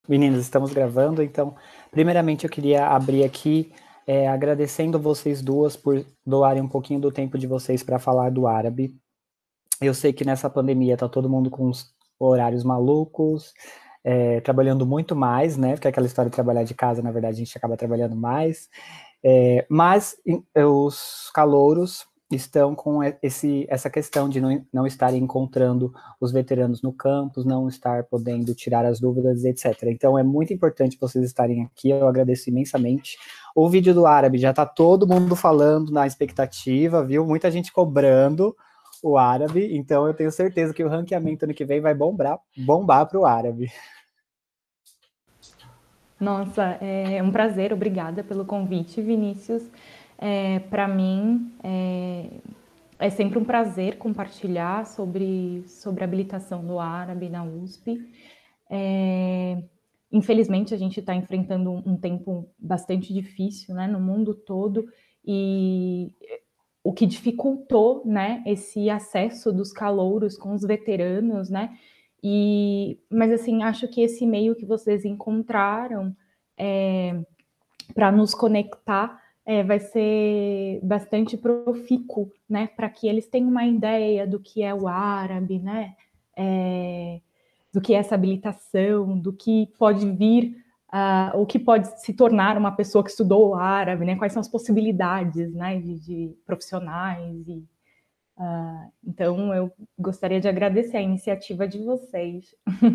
Meninas, estamos gravando, então, primeiramente eu queria abrir aqui agradecendo vocês duas por doarem um pouquinho do tempo de vocês para falar do árabe. Eu sei que nessa pandemia tá todo mundo com os horários malucos, trabalhando muito mais, né? Porque aquela história de trabalhar de casa, na verdade, a gente acaba trabalhando mais. Mas os calouros estão com essa questão de não estarem encontrando os veteranos no campus, não estar podendo tirar as dúvidas, etc. Então é muito importante vocês estarem aqui, eu agradeço imensamente. O vídeo do árabe já está todo mundo falando na expectativa, viu? Muita gente cobrando o árabe, então eu tenho certeza que o ranqueamento ano que vem vai bombar para o árabe. Nossa, é um prazer, obrigada pelo convite, Vinícius. Para mim, é sempre um prazer compartilhar sobre a habilitação do árabe na USP. Infelizmente, a gente está enfrentando um tempo bastante difícil, né, no mundo todo, e o que dificultou, né, esse acesso dos calouros com os veteranos, né, mas assim, acho que esse meio que vocês encontraram para nos conectar vai ser bastante profícuo, né, para que eles tenham uma ideia do que é o árabe, né, do que é essa habilitação, do que pode vir, o que pode se tornar uma pessoa que estudou árabe, né, quais são as possibilidades, né, de profissionais. Então, eu gostaria de agradecer a iniciativa de vocês.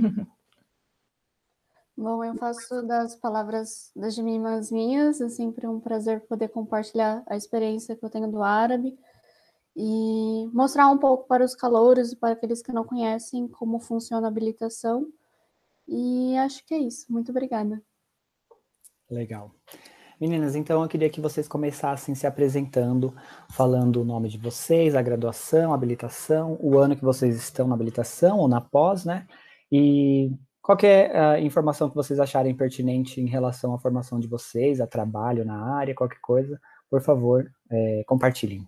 Bom, eu faço das palavras das Jemima as minhas, é sempre um prazer poder compartilhar a experiência que eu tenho do árabe e mostrar um pouco para os calouros e para aqueles que não conhecem como funciona a habilitação. E acho que é isso. Muito obrigada. Legal. Meninas, então eu queria que vocês começassem se apresentando, falando o nome de vocês, a graduação, a habilitação, o ano que vocês estão na habilitação ou na pós, né? E qualquer informação que vocês acharem pertinente em relação à formação de vocês, a trabalho na área, qualquer coisa, por favor, compartilhem.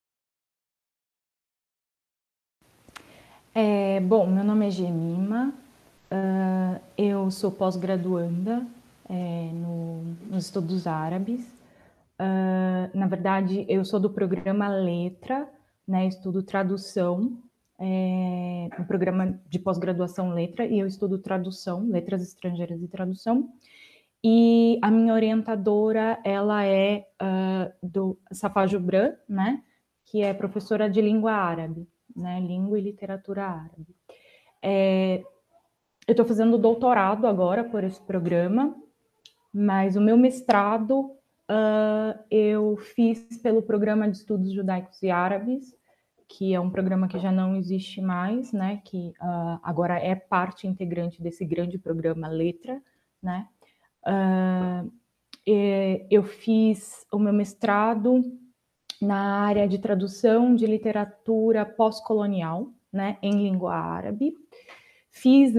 Bom, meu nome é Jemima, eu sou pós-graduanda nos estudos árabes. Na verdade, eu sou do programa Letra, né, estudo tradução, no programa de pós-graduação Letra, e eu estudo tradução, letras estrangeiras e tradução. E a minha orientadora, ela é do Safa Jubran, né, que é professora de língua árabe, né, língua e literatura árabe. Eu estou fazendo doutorado agora por esse programa, mas o meu mestrado eu fiz pelo Programa de Estudos Judaicos e Árabes, que é um programa que já não existe mais, né, que agora é parte integrante desse grande programa Letra, né. Eu fiz o meu mestrado na área de tradução de literatura pós-colonial, né, em língua árabe. Fiz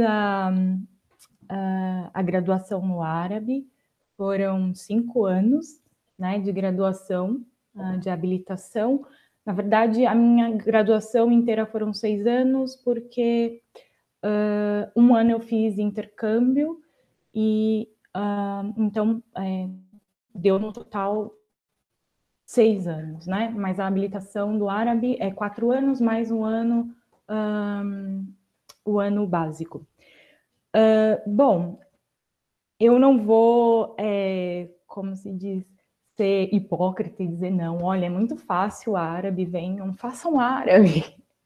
a graduação no árabe, foram 5 anos, né, de graduação, de habilitação. Na verdade, a minha graduação inteira foram 6 anos, porque 1 ano eu fiz intercâmbio, e então deu no total 6 anos, né? Mas a habilitação do árabe é 4 anos, mais 1 ano, o ano básico. Bom, eu não vou, como se diz, ser hipócrita e dizer não, olha, é muito fácil o árabe, venham, façam árabe.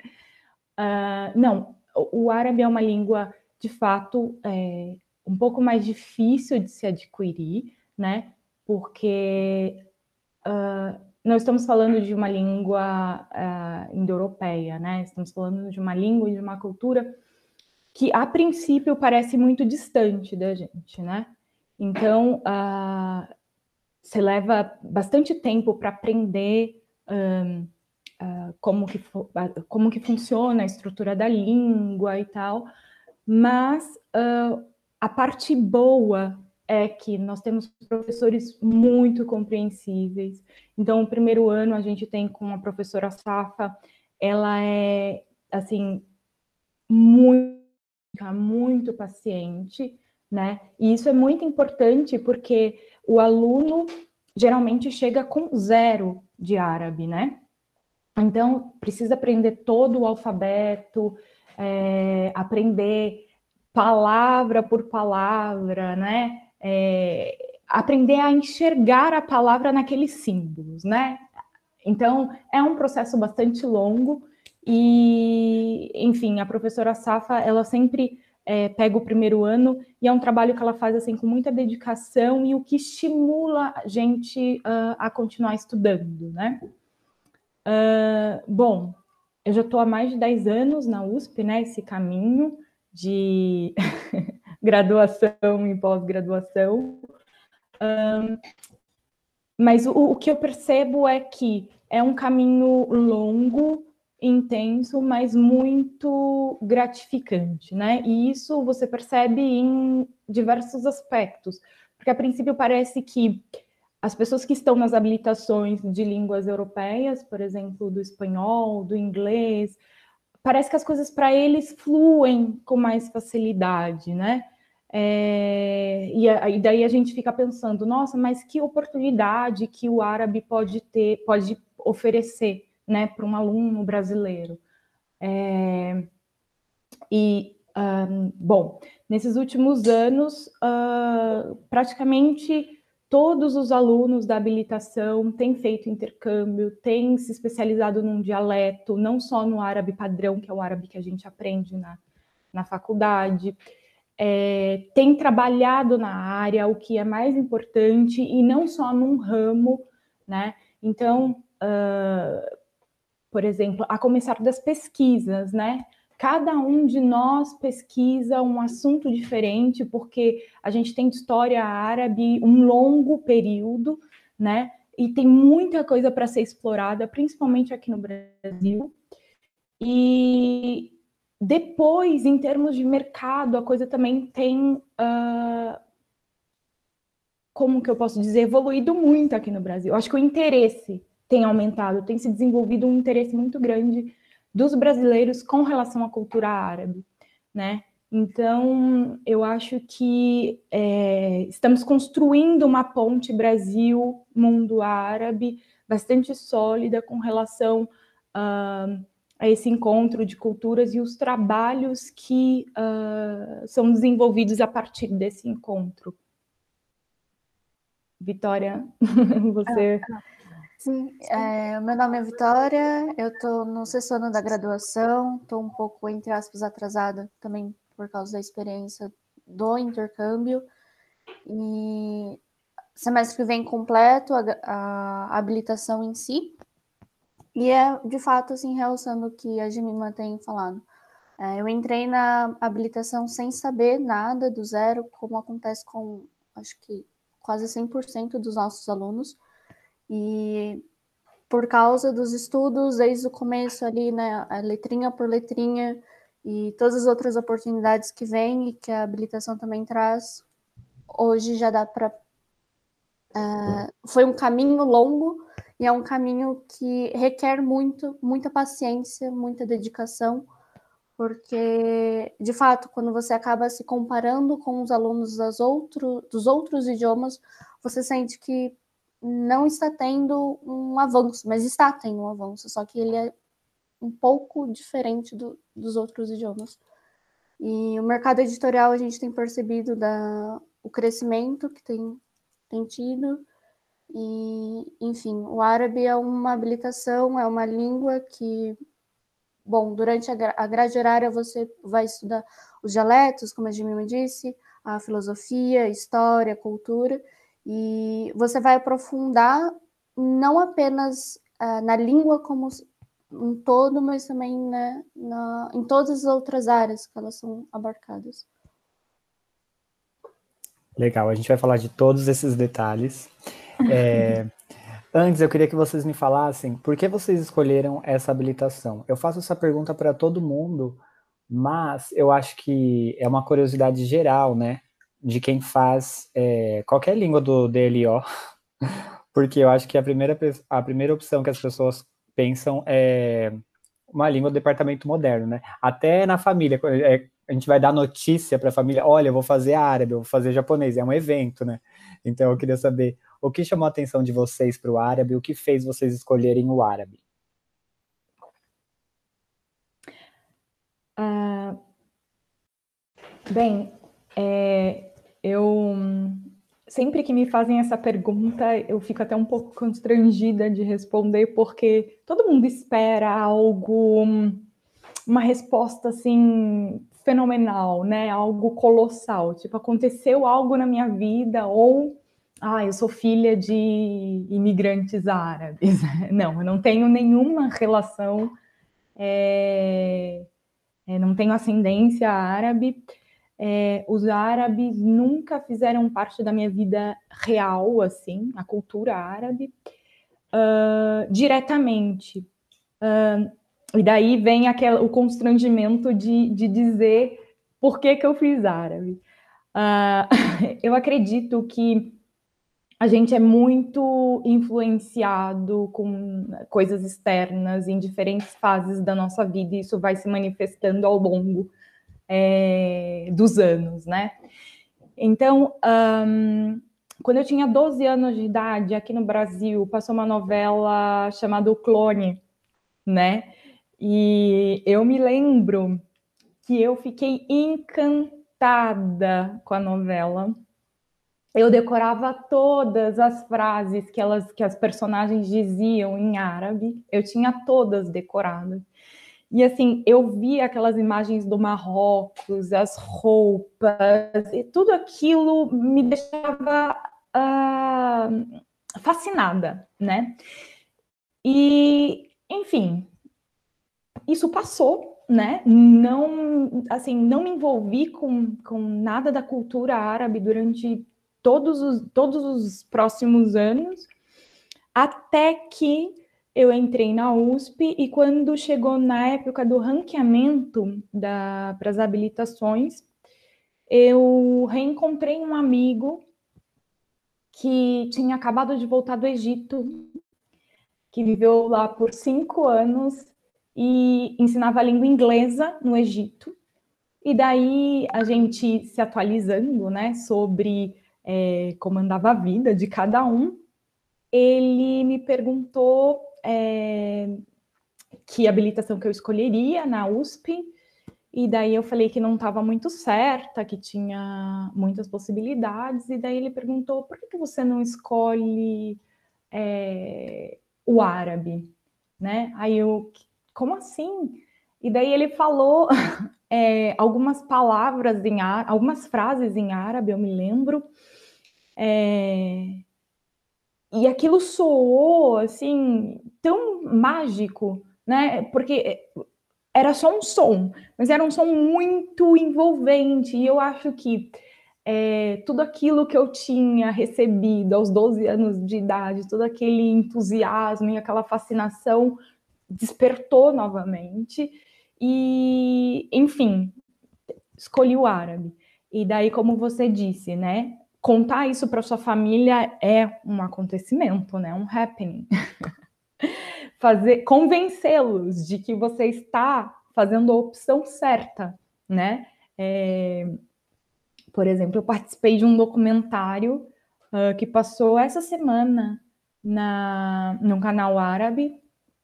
Não, o árabe é uma língua, de fato, um pouco mais difícil de se adquirir, né? Porque não estamos falando de uma língua indo-europeia, né? Estamos falando de uma língua e de uma cultura que, a princípio, parece muito distante da gente, né? Então, você leva bastante tempo para aprender como que funciona a estrutura da língua e tal, mas a parte boa é que nós temos professores muito compreensíveis. Então, o primeiro ano a gente tem com a professora Safa, ela é, assim, muito paciente, né? E isso é muito importante porque o aluno geralmente chega com 0 de árabe, né? Então, precisa aprender todo o alfabeto, aprender palavra por palavra, né? Aprender a enxergar a palavra naqueles símbolos, né? Então, é um processo bastante longo e, enfim, a professora Safa, ela sempre pega o primeiro ano e é um trabalho que ela faz assim com muita dedicação e o que estimula a gente a continuar estudando, né? Bom, eu já estou há mais de 10 anos na USP, né? Esse caminho de graduação e pós-graduação. Mas o que eu percebo é que é um caminho longo, intenso, mas muito gratificante, né? E isso você percebe em diversos aspectos. Porque, a princípio, parece que as pessoas que estão nas habilitações de línguas europeias, por exemplo, do espanhol, do inglês, parece que as coisas para eles fluem com mais facilidade, né? E daí a gente fica pensando, nossa, mas que oportunidade que o árabe pode ter, pode oferecer, né, para um aluno brasileiro. Bom, nesses últimos anos, praticamente todos os alunos da habilitação têm feito intercâmbio, têm se especializado num dialeto, não só no árabe padrão, que é o árabe que a gente aprende na faculdade, têm trabalhado na área, o que é mais importante, e não só num ramo, né? Então, por exemplo, a começar das pesquisas, né? Cada um de nós pesquisa um assunto diferente, porque a gente tem história árabe um longo período, né? E tem muita coisa para ser explorada, principalmente aqui no Brasil. E depois, em termos de mercado, a coisa também tem, como que eu posso dizer, evoluído muito aqui no Brasil. Eu acho que o interesse tem aumentado, tem se desenvolvido um interesse muito grande dos brasileiros com relação à cultura árabe, né? Então, eu acho que estamos construindo uma ponte Brasil-mundo árabe bastante sólida com relação a esse encontro de culturas e os trabalhos que são desenvolvidos a partir desse encontro. Vitória, você... Sim, meu nome é Vitória, eu estou no 6º ano da graduação, estou um pouco, entre aspas, atrasada também por causa da experiência do intercâmbio, e semestre que vem completo a habilitação em si, e de fato, assim, realçando o que a Jemima tem falado. Eu entrei na habilitação sem saber nada, do zero, como acontece com, acho que, quase 100% dos nossos alunos, e por causa dos estudos, desde o começo ali, né, letrinha por letrinha, e todas as outras oportunidades que vêm e que a habilitação também traz, hoje já dá para... foi um caminho longo, e é um caminho que requer muita paciência, muita dedicação, porque, de fato, quando você acaba se comparando com os alunos dos outros idiomas, você sente que não está tendo um avanço, mas está tendo um avanço, só que ele é um pouco diferente dos outros idiomas. E o mercado editorial, a gente tem percebido o crescimento que tem tido, e, enfim, o árabe é uma habilitação, é uma língua que... Bom, durante a grade horária você vai estudar os dialetos, como a Jemima disse, a filosofia, a história, a cultura, e você vai aprofundar não apenas na língua como um todo, mas também, né, em todas as outras áreas que elas são abarcadas. Legal, a gente vai falar de todos esses detalhes. Antes, eu queria que vocês me falassem por que vocês escolheram essa habilitação. Eu faço essa pergunta para todo mundo, mas eu acho que é uma curiosidade geral, né, de quem faz qualquer língua do DLO, porque eu acho que a primeira opção que as pessoas pensam é uma língua do departamento moderno, né? Até na família, a gente vai dar notícia para a família, olha, eu vou fazer árabe, eu vou fazer japonês, é um evento, né? Então eu queria saber o que chamou a atenção de vocês para o árabe, o que fez vocês escolherem o árabe? Bem, eu sempre que me fazem essa pergunta, eu fico até um pouco constrangida de responder, porque todo mundo espera algo, uma resposta assim fenomenal, né? Algo colossal, tipo, aconteceu algo na minha vida, ou eu sou filha de imigrantes árabes. Não, eu não tenho nenhuma relação, não tenho ascendência árabe. Os árabes nunca fizeram parte da minha vida real, assim, a cultura árabe, diretamente. E daí vem o constrangimento de dizer por que eu fiz árabe. Eu acredito que a gente é muito influenciado com coisas externas em diferentes fases da nossa vida, e isso vai se manifestando ao longo dos anos, né? Então, quando eu tinha 12 anos de idade, aqui no Brasil, passou uma novela chamada O Clone, né? E eu me lembro que eu fiquei encantada com a novela. Eu decorava todas as frases que as personagens diziam em árabe, eu tinha todas decoradas. E assim, eu via aquelas imagens do Marrocos, as roupas, e tudo aquilo me deixava fascinada, né? E, enfim, isso passou, né? Não, assim, não me envolvi com nada da cultura árabe durante todos os próximos anos, até que eu entrei na USP, e quando chegou na época do ranqueamento para as habilitações, eu reencontrei um amigo que tinha acabado de voltar do Egito, que viveu lá por 5 anos e ensinava a língua inglesa no Egito. E daí a gente se atualizando, né, sobre como andava a vida de cada um, ele me perguntou que habilitação que eu escolheria na USP, e daí eu falei que não estava muito certa, que tinha muitas possibilidades, e daí ele perguntou, por que você não escolhe o árabe, né? Aí eu, como assim? E daí ele falou algumas palavras em árabe, algumas frases em árabe, eu me lembro, e aquilo soou, assim, tão mágico, né? Porque era só um som, mas era um som muito envolvente, e eu acho que tudo aquilo que eu tinha recebido aos 12 anos de idade, todo aquele entusiasmo e aquela fascinação despertou novamente, e, enfim, escolhi o árabe. E daí, como você disse, né, contar isso para sua família é um acontecimento, né, um happening. Convencê-los de que você está fazendo a opção certa, né? Por exemplo, eu participei de um documentário que passou essa semana no canal árabe,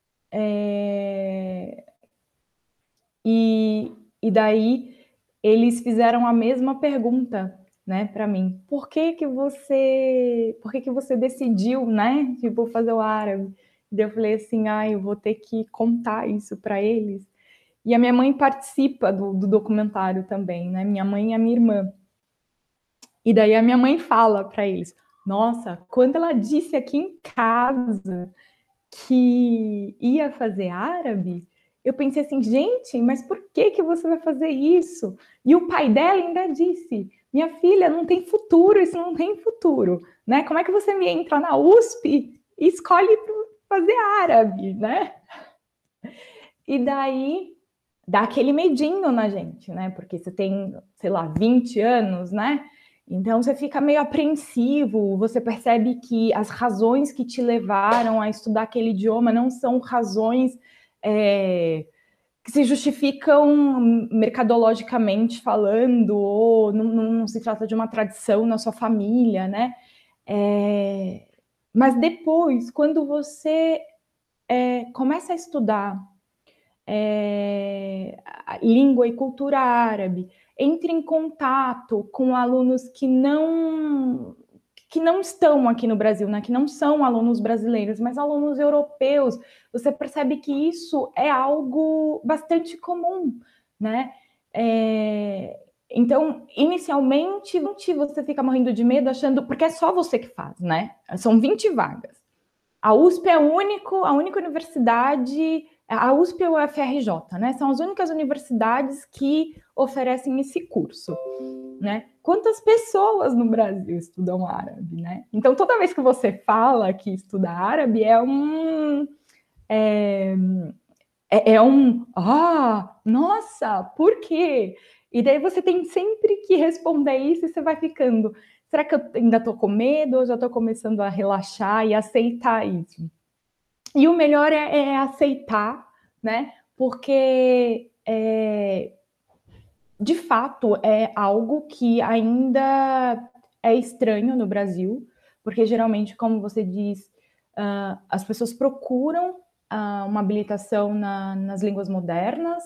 e daí eles fizeram a mesma pergunta, né, para mim. Por que você decidiu, né, tipo, fazer o árabe? Daí eu falei assim, eu vou ter que contar isso para eles. E a minha mãe participa do documentário também, né? Minha mãe e a minha irmã. E daí a minha mãe fala para eles, nossa, quando ela disse aqui em casa que ia fazer árabe, eu pensei assim, gente, mas por que você vai fazer isso? E o pai dela ainda disse, minha filha, não tem futuro, isso não tem futuro, né? Como é que você me entra na USP e escolhe fazer árabe, né? E daí dá aquele medinho na gente, né? Porque você tem, sei lá, 20 anos, né? Então você fica meio apreensivo, você percebe que as razões que te levaram a estudar aquele idioma não são razões que que se justificam mercadologicamente falando, ou não se trata de uma tradição na sua família, né? Mas depois, quando você começa a estudar língua e cultura árabe, entre em contato com alunos que não estão aqui no Brasil, né, que não são alunos brasileiros, mas alunos europeus, você percebe que isso é algo bastante comum, né? Então, inicialmente, você fica morrendo de medo, achando, porque é só você que faz, né? São 20 vagas. A USP é a única universidade, a USP e o UFRJ, né? São as únicas universidades que oferecem esse curso, né? Quantas pessoas no Brasil estudam árabe, né? Então, toda vez que você fala que estuda árabe, nossa, por quê? E daí você tem sempre que responder isso e você vai ficando, será que eu ainda estou com medo ou já estou começando a relaxar e aceitar isso? E o melhor é aceitar, né? Porque de fato é algo que ainda é estranho no Brasil, porque geralmente, como você diz, as pessoas procuram uma habilitação nas línguas modernas,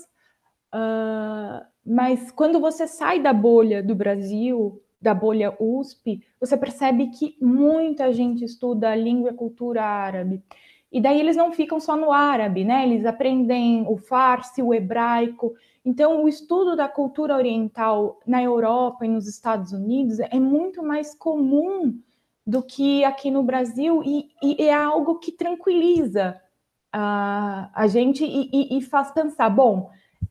mas quando você sai da bolha do Brasil, da bolha USP, você percebe que muita gente estuda a língua e cultura árabe. E daí eles não ficam só no árabe, né? Eles aprendem o farsi, o hebraico. Então, o estudo da cultura oriental na Europa e nos Estados Unidos é muito mais comum do que aqui no Brasil e é algo que tranquiliza a gente e faz pensar, bom,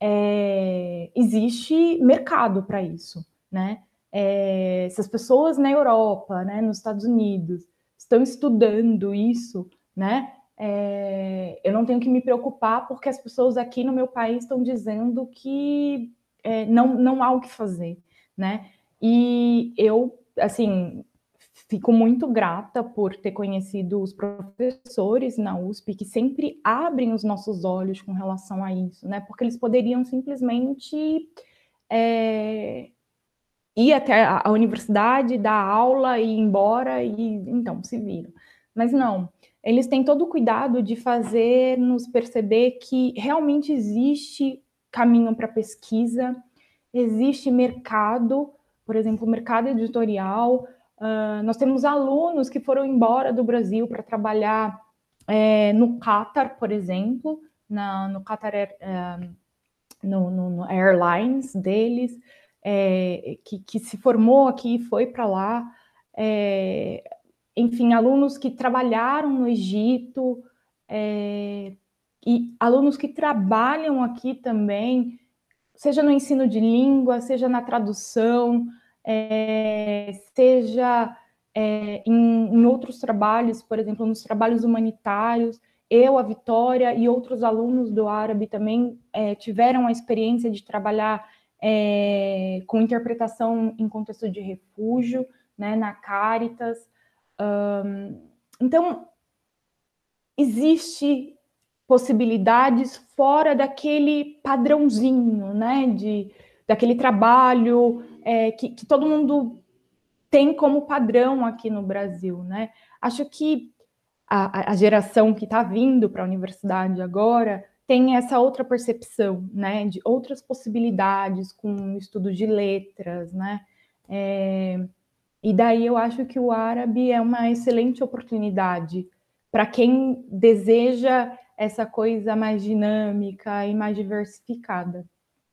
existe mercado para isso, né? Se as pessoas na Europa, né, nos Estados Unidos, estão estudando isso, né? Eu não tenho que me preocupar porque as pessoas aqui no meu país estão dizendo que não há o que fazer, né? E eu, assim, fico muito grata por ter conhecido os professores na USP que sempre abrem os nossos olhos com relação a isso, né? Porque eles poderiam simplesmente ir até a universidade, dar aula e ir embora e então se viram. Mas não, eles têm todo o cuidado de fazer-nos perceber que realmente existe caminho para pesquisa, existe mercado, por exemplo, mercado editorial. Nós temos alunos que foram embora do Brasil para trabalhar no Qatar, por exemplo, no Qatar no Airlines deles, que se formou aqui e foi para lá. Enfim, alunos que trabalharam no Egito, e alunos que trabalham aqui também, seja no ensino de língua, seja na tradução, seja em outros trabalhos, por exemplo, nos trabalhos humanitários. Eu, a Vitória e outros alunos do árabe também tiveram a experiência de trabalhar com interpretação em contexto de refúgio, né, na Caritas. Então, existe possibilidades fora daquele padrãozinho, né, daquele trabalho que todo mundo tem como padrão aqui no Brasil, né? Acho que a geração que está vindo para a universidade agora tem essa outra percepção, né, de outras possibilidades com o estudo de letras, né? E daí eu acho que o árabe é uma excelente oportunidade para quem deseja essa coisa mais dinâmica e mais diversificada.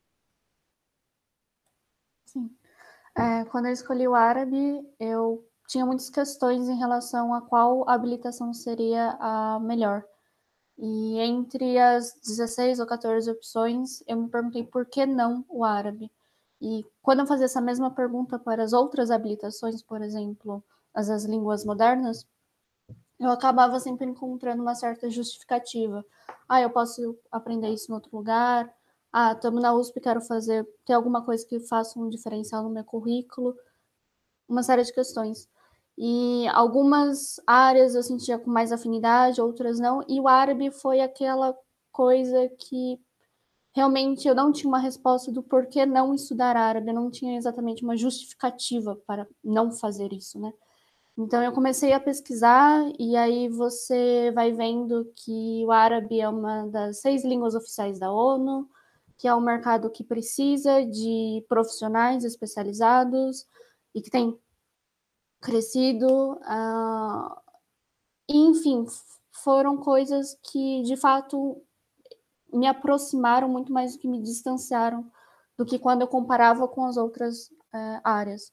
Sim. Quando eu escolhi o árabe, eu tinha muitas questões em relação a qual habilitação seria a melhor. E entre as 16 ou 14 opções, eu me perguntei por que não o árabe. E quando eu fazia essa mesma pergunta para as outras habilitações, por exemplo, as línguas modernas, eu acabava sempre encontrando uma certa justificativa. Eu posso aprender isso em outro lugar. Estamos na USP, quero ter alguma coisa que faça um diferencial no meu currículo. Uma série de questões. E algumas áreas eu sentia com mais afinidade, outras não. E o árabe foi aquela coisa que realmente eu não tinha uma resposta do porquê não estudar árabe, eu não tinha exatamente uma justificativa para não fazer isso, né? Então eu comecei a pesquisar e aí você vai vendo que o árabe é uma das 6 línguas oficiais da ONU, que é um mercado que precisa de profissionais especializados e que tem crescido. Enfim, foram coisas que de fato me aproximaram muito mais do que me distanciaram do que quando eu comparava com as outras áreas.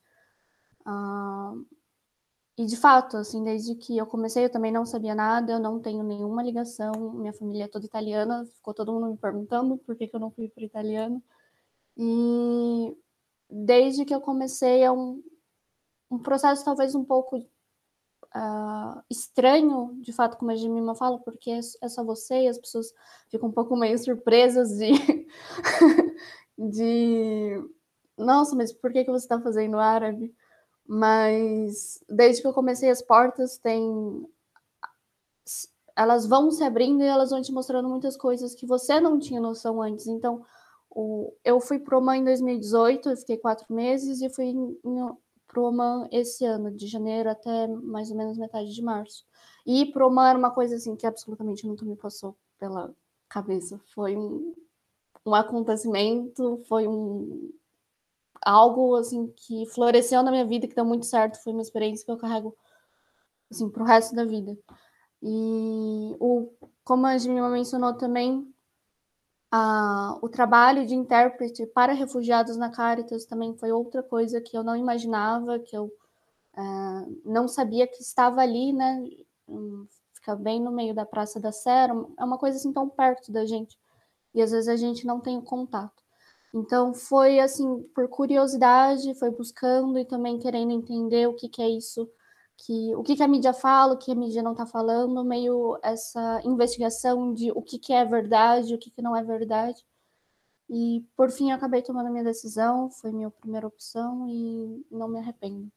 E de fato, assim, desde que eu comecei, eu também não sabia nada, eu não tenho nenhuma ligação, minha família é toda italiana, ficou todo mundo me perguntando por que eu não fui para italiano. E desde que eu comecei, é um processo talvez um pouco estranho, de fato, como a Jemima fala, porque é só você e as pessoas ficam um pouco meio surpresas de nossa, mas por que você está fazendo árabe? Mas desde que eu comecei as portas, elas vão se abrindo e elas vão te mostrando muitas coisas que você não tinha noção antes. Então, eu fui para o Oman em 2018, eu fiquei 4 meses e fui para o Oman esse ano, de janeiro até mais ou menos metade de março. E ir para o Oman era uma coisa assim que absolutamente nunca me passou pela cabeça. Foi um acontecimento, foi algo assim que floresceu na minha vida, que deu muito certo, foi uma experiência que eu carrego assim para o resto da vida. E como a Jimmy mencionou também, o trabalho de intérprete para refugiados na Caritas também foi outra coisa que eu não imaginava, que eu não sabia que estava ali, né? Fica bem no meio da Praça da Sé, é uma coisa assim tão perto da gente, e às vezes a gente não tem o contato. Então foi assim, por curiosidade, foi buscando e também querendo entender o que é isso, o que a mídia fala, o que a mídia não está falando, meio essa investigação de o que é verdade, o que não é verdade. E por fim eu acabei tomando a minha decisão, foi minha primeira opção e não me arrependo.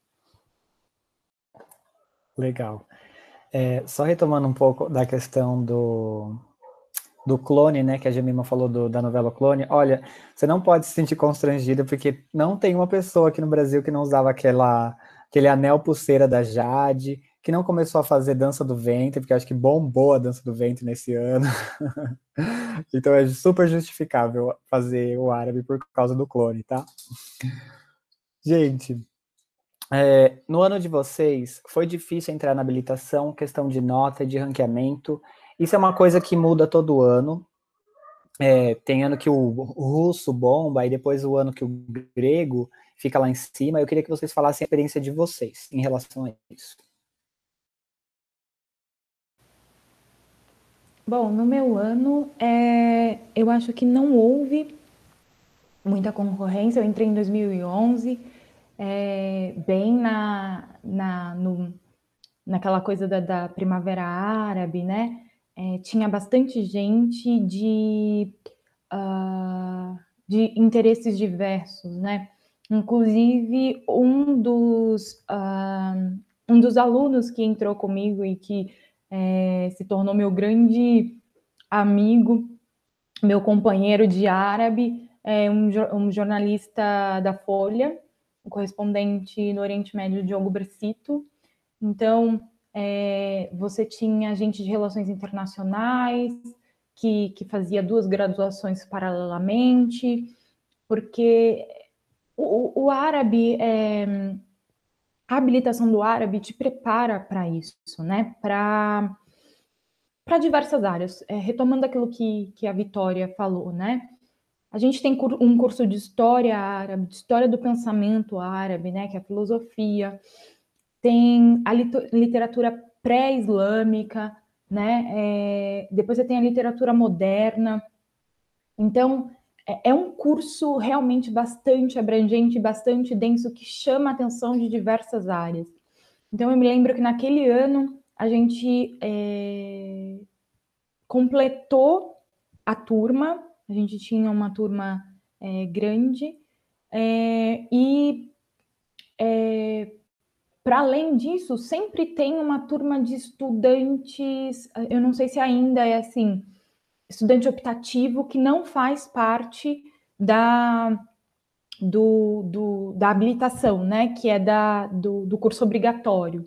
Legal. Só retomando um pouco da questão do clone, né, que a Jemima falou da novela Clone, olha, você não pode se sentir constrangida, porque não tem uma pessoa aqui no Brasil que não usava aquele anel pulseira da Jade, que não começou a fazer dança do ventre, porque acho que bombou a dança do ventre nesse ano. Então é super justificável fazer o árabe por causa do clone, tá? Gente, no ano de vocês, foi difícil entrar na habilitação, questão de nota, de ranqueamento. Isso é uma coisa que muda todo ano. Tem ano que o russo bomba, e depois o ano que o grego fica lá em cima. Eu queria que vocês falassem a experiência de vocês em relação a isso. Bom, no meu ano, eu acho que não houve muita concorrência. Eu entrei em 2011, bem naquela coisa da Primavera Árabe, né? Tinha bastante gente de interesses diversos, né? Inclusive, um dos alunos que entrou comigo e que se tornou meu grande amigo, meu companheiro de árabe, um jornalista da Folha, um correspondente no Oriente Médio, Diogo Bracito. Então, você tinha gente de relações internacionais que fazia 2 graduações paralelamente, porque o árabe, a habilitação do árabe te prepara para isso, né? Para diversas áreas. Retomando aquilo que a Vitória falou, né? A gente tem um curso de história árabe, de história do pensamento árabe, né? Que é a filosofia. Tem a literatura pré-islâmica, né? Depois você tem a literatura moderna. Então, é um curso realmente bastante abrangente, bastante denso, que chama a atenção de diversas áreas. Então, eu me lembro que naquele ano a gente completou a turma, a gente tinha uma turma grande, e para além disso, sempre tem uma turma de estudantes, eu não sei se ainda é assim, estudante optativo que não faz parte da habilitação, né, que é do curso obrigatório.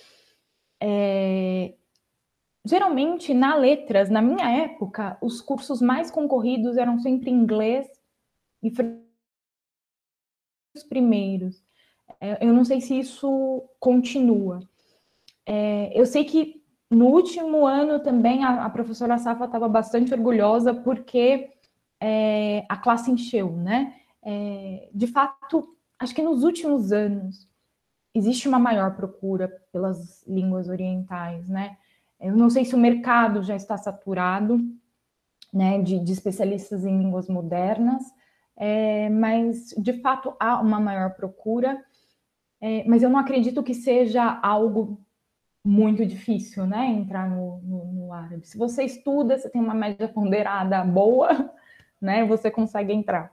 Geralmente, na letras, na minha época, os cursos mais concorridos eram sempre inglês e os primeiros. Eu não sei se isso continua. Eu sei que no último ano também a professora Safa estava bastante orgulhosa porque a classe encheu, né? De fato, acho que nos últimos anos existe uma maior procura pelas línguas orientais, né? Eu não sei se o mercado já está saturado, né, de especialistas em línguas modernas, mas de fato há uma maior procura, mas eu não acredito que seja algo muito difícil, né, entrar no árabe. Se você estuda, você tem uma média ponderada boa, né, você consegue entrar.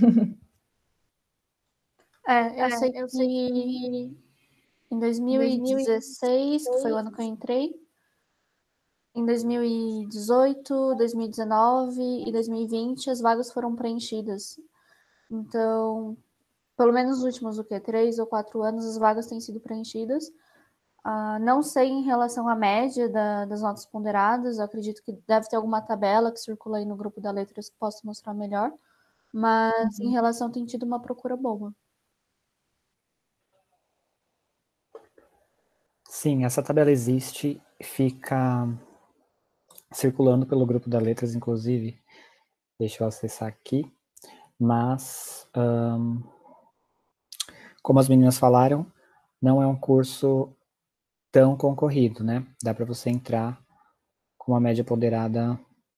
Eu sei que em 2016, que foi o ano que eu entrei, em 2018, 2019 e 2020 as vagas foram preenchidas. Então, pelo menos nos últimos 3 ou 4 anos, as vagas têm sido preenchidas. Não sei em relação à média das notas ponderadas, eu acredito que deve ter alguma tabela que circula aí no grupo da Letras que posso mostrar melhor, mas em relação tem tido uma procura boa. Sim, essa tabela existe, fica circulando pelo grupo da Letras, inclusive. Deixa eu acessar aqui. Mas, como as meninas falaram, não é um curso tão concorrido, né? Dá para você entrar com uma média ponderada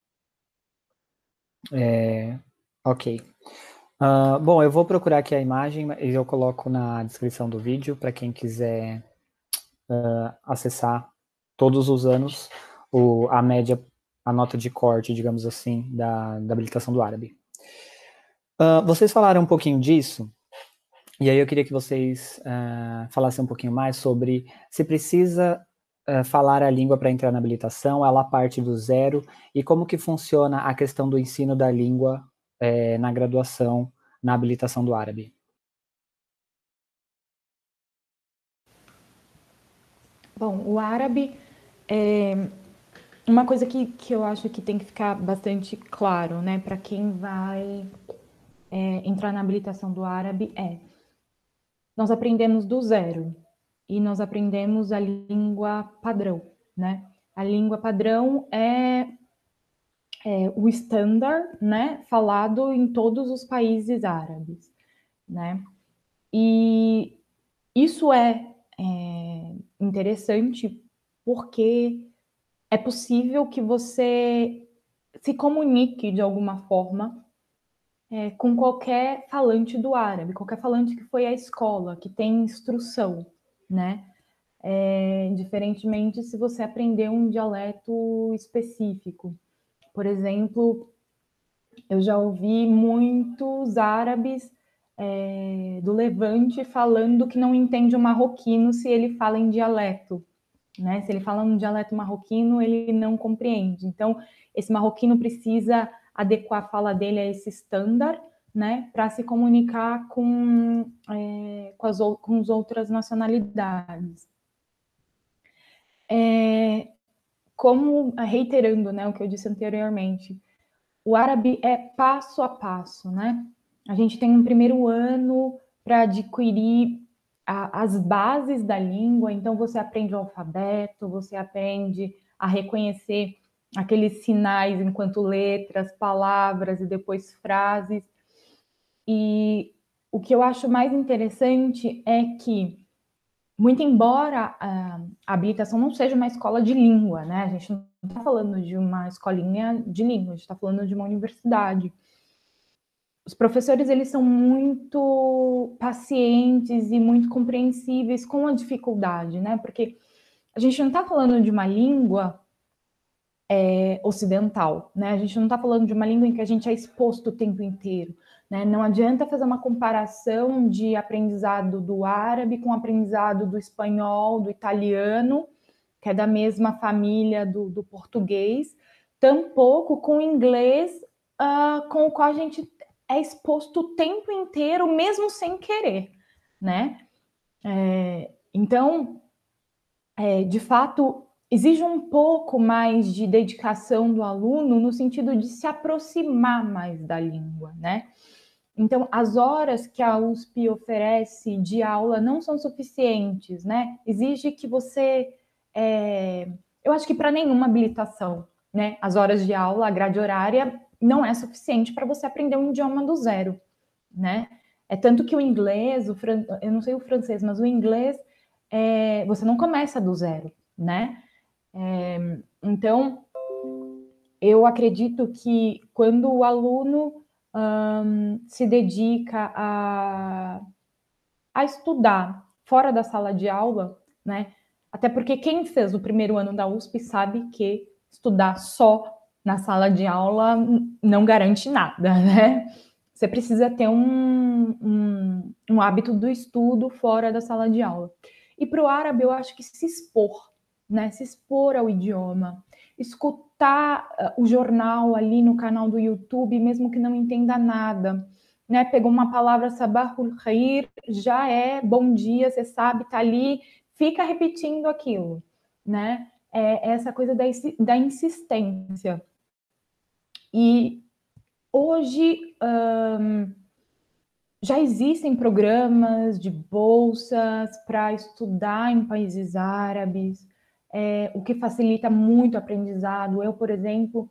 ok. Bom, eu vou procurar aqui a imagem e eu coloco na descrição do vídeo para quem quiser acessar todos os anos a média, a nota de corte, digamos assim, da habilitação do árabe. Vocês falaram um pouquinho disso, e aí eu queria que vocês falassem um pouquinho mais sobre se precisa falar a língua para entrar na habilitação, ela parte do zero, e como que funciona a questão do ensino da língua na graduação, na habilitação do árabe. Bom, o árabe é uma coisa que eu acho que tem que ficar bastante claro, né, para quem vai entrar na habilitação do árabe nós aprendemos do zero e nós aprendemos a língua padrão, né? A língua padrão é o estándar, né, falado em todos os países árabes, né? E isso é interessante porque é possível que você se comunique de alguma forma com qualquer falante do árabe, qualquer falante que foi à escola, que tem instrução, né? Diferentemente se você aprender um dialeto específico. Por exemplo, eu já ouvi muitos árabes do Levante falando que não entende o marroquino se ele fala em dialeto, né? Se ele fala um dialeto marroquino, ele não compreende. Então, esse marroquino precisa adequar a fala dele a esse estándar, né? Para se comunicar com as outras nacionalidades. Como, reiterando, né, o que eu disse anteriormente, o árabe é passo a passo, né? A gente tem um primeiro ano para adquirir as bases da língua, então você aprende o alfabeto, você aprende a reconhecer aqueles sinais enquanto letras, palavras e depois frases. E o que eu acho mais interessante é que, muito embora a habilitação não seja uma escola de língua, né? A gente não está falando de uma escolinha de língua, a gente está falando de uma universidade. Os professores, eles são muito pacientes e muito compreensíveis com a dificuldade, né? Porque a gente não está falando de uma língua ocidental, né? A gente não está falando de uma língua em que a gente é exposto o tempo inteiro, né? Não adianta fazer uma comparação de aprendizado do árabe com aprendizado do espanhol, do italiano, que é da mesma família do português, tampouco com o inglês com o qual a gente é exposto o tempo inteiro, mesmo sem querer, né? Então, de fato, exige um pouco mais de dedicação do aluno no sentido de se aproximar mais da língua, né? Então, as horas que a USP oferece de aula não são suficientes, né? Exige que você... eu acho que para nenhuma habilitação, né? As horas de aula, a grade horária, não é suficiente para você aprender um idioma do zero, né? É tanto que o inglês, eu não sei o francês, mas o inglês, você não começa do zero, né? Então, eu acredito que quando o aluno se dedica a estudar fora da sala de aula, né? Até porque quem fez o primeiro ano da USP sabe que estudar só na sala de aula não garante nada, né? Você precisa ter um hábito do estudo fora da sala de aula. E para o árabe, eu acho que se expor, né? Se expor ao idioma, escutar o jornal ali no canal do YouTube, mesmo que não entenda nada, né? Pegou uma palavra sabahul khair, já é bom dia, você sabe, tá ali, fica repetindo aquilo, né? Essa coisa da insistência. E hoje já existem programas de bolsas para estudar em países árabes, o que facilita muito o aprendizado. Eu, por exemplo,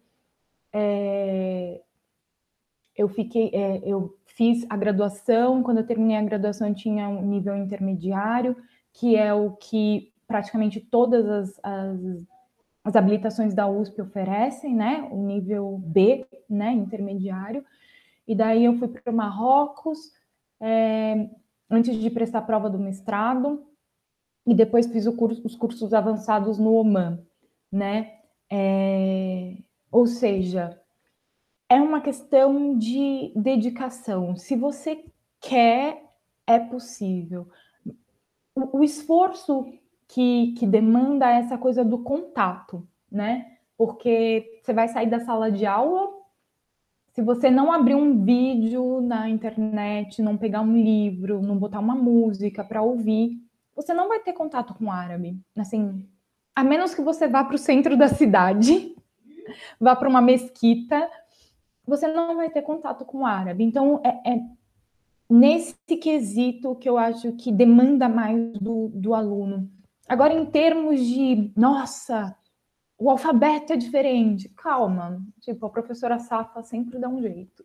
eu fiz a graduação, quando eu terminei a graduação eu tinha um nível intermediário, que é o que praticamente todas as habilitações da USP oferecem, né? O nível B, né? Intermediário. E daí eu fui para o Marrocos, antes de prestar a prova do mestrado, e depois fiz os cursos avançados no Oman, né? Ou seja, é uma questão de dedicação. Se você quer, é possível. O esforço que demanda essa coisa do contato, né? Porque você vai sair da sala de aula, se você não abrir um vídeo na internet, não pegar um livro, não botar uma música para ouvir, você não vai ter contato com o árabe. Assim, a menos que você vá para o centro da cidade, vá para uma mesquita, você não vai ter contato com o árabe. Então, nesse quesito que eu acho que demanda mais do aluno. Agora, em termos de, nossa, o alfabeto é diferente. Calma, tipo, a professora Safa sempre dá um jeito.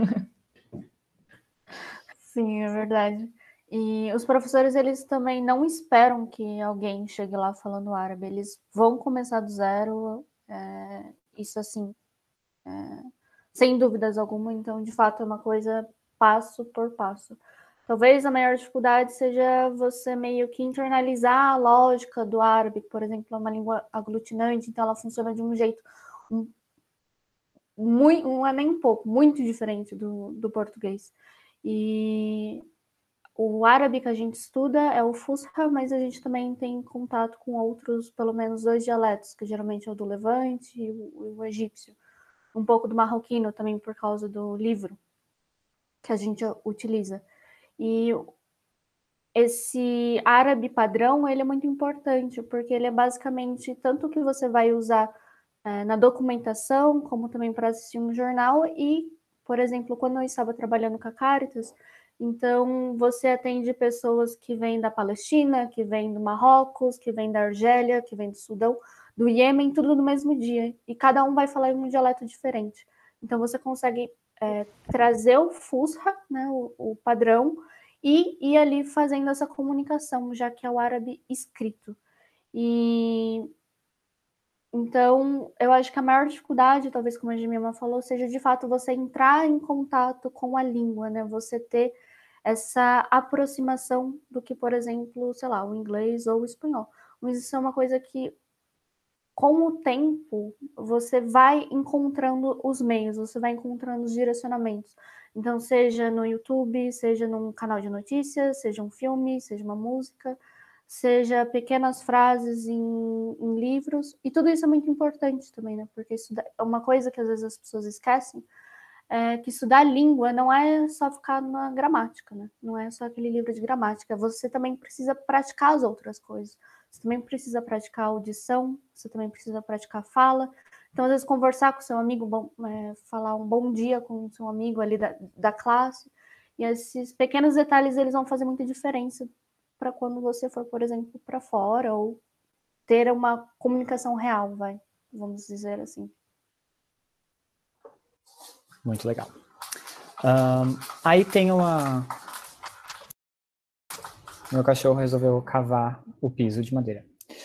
Sim, é verdade. E os professores, eles também não esperam que alguém chegue lá falando árabe. Eles vão começar do zero, isso assim, sem dúvidas alguma. Então, de fato, é uma coisa passo por passo. Talvez a maior dificuldade seja você meio que internalizar a lógica do árabe, por exemplo, é uma língua aglutinante, então ela funciona de um jeito muito, não é nem um pouco, muito diferente do português. E o árabe que a gente estuda é o Fusha, mas a gente também tem contato com outros, pelo menos 2 dialetos, que geralmente é o do Levante e o egípcio. Um pouco do marroquino também por causa do livro que a gente utiliza. E esse árabe padrão, ele é muito importante, porque ele é basicamente tanto que você vai usar na documentação, como também para assistir um jornal e, por exemplo, quando eu estava trabalhando com a Caritas, então você atende pessoas que vêm da Palestina, que vêm do Marrocos, que vêm da Argélia, que vêm do Sudão, do Iêmen, tudo no mesmo dia, e cada um vai falar em um dialeto diferente. Então você consegue trazer o Fusha, né, o padrão, e ir ali fazendo essa comunicação, já que é o árabe escrito. E então, eu acho que a maior dificuldade, talvez como a Jemima falou, seja de fato você entrar em contato com a língua, né? Você ter essa aproximação do que, por exemplo, sei lá, o inglês ou o espanhol. Mas isso é uma coisa que, com o tempo, você vai encontrando os meios, você vai encontrando os direcionamentos. Então, seja no YouTube, seja num canal de notícias, seja um filme, seja uma música, seja pequenas frases em livros, e tudo isso é muito importante também, né? Porque isso é uma coisa que às vezes as pessoas esquecem, é que estudar língua não é só ficar na gramática, né? Não é só aquele livro de gramática, você também precisa praticar as outras coisas. Você também precisa praticar audição, você também precisa praticar fala. Então, às vezes, conversar com seu amigo, falar um bom dia com seu amigo ali da classe, e esses pequenos detalhes, eles vão fazer muita diferença para quando você for, por exemplo, para fora, ou ter uma comunicação real, vamos dizer assim. Muito legal. Aí tem uma... Meu cachorro resolveu cavar o piso de madeira.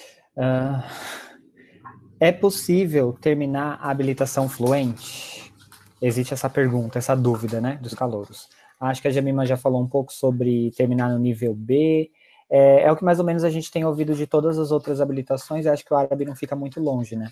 É possível terminar a habilitação fluente? Existe essa pergunta, essa dúvida, né, dos calouros. Acho que a Jamima já falou um pouco sobre terminar no nível B. É o que mais ou menos a gente tem ouvido de todas as outras habilitações. Acho que o árabe não fica muito longe, né?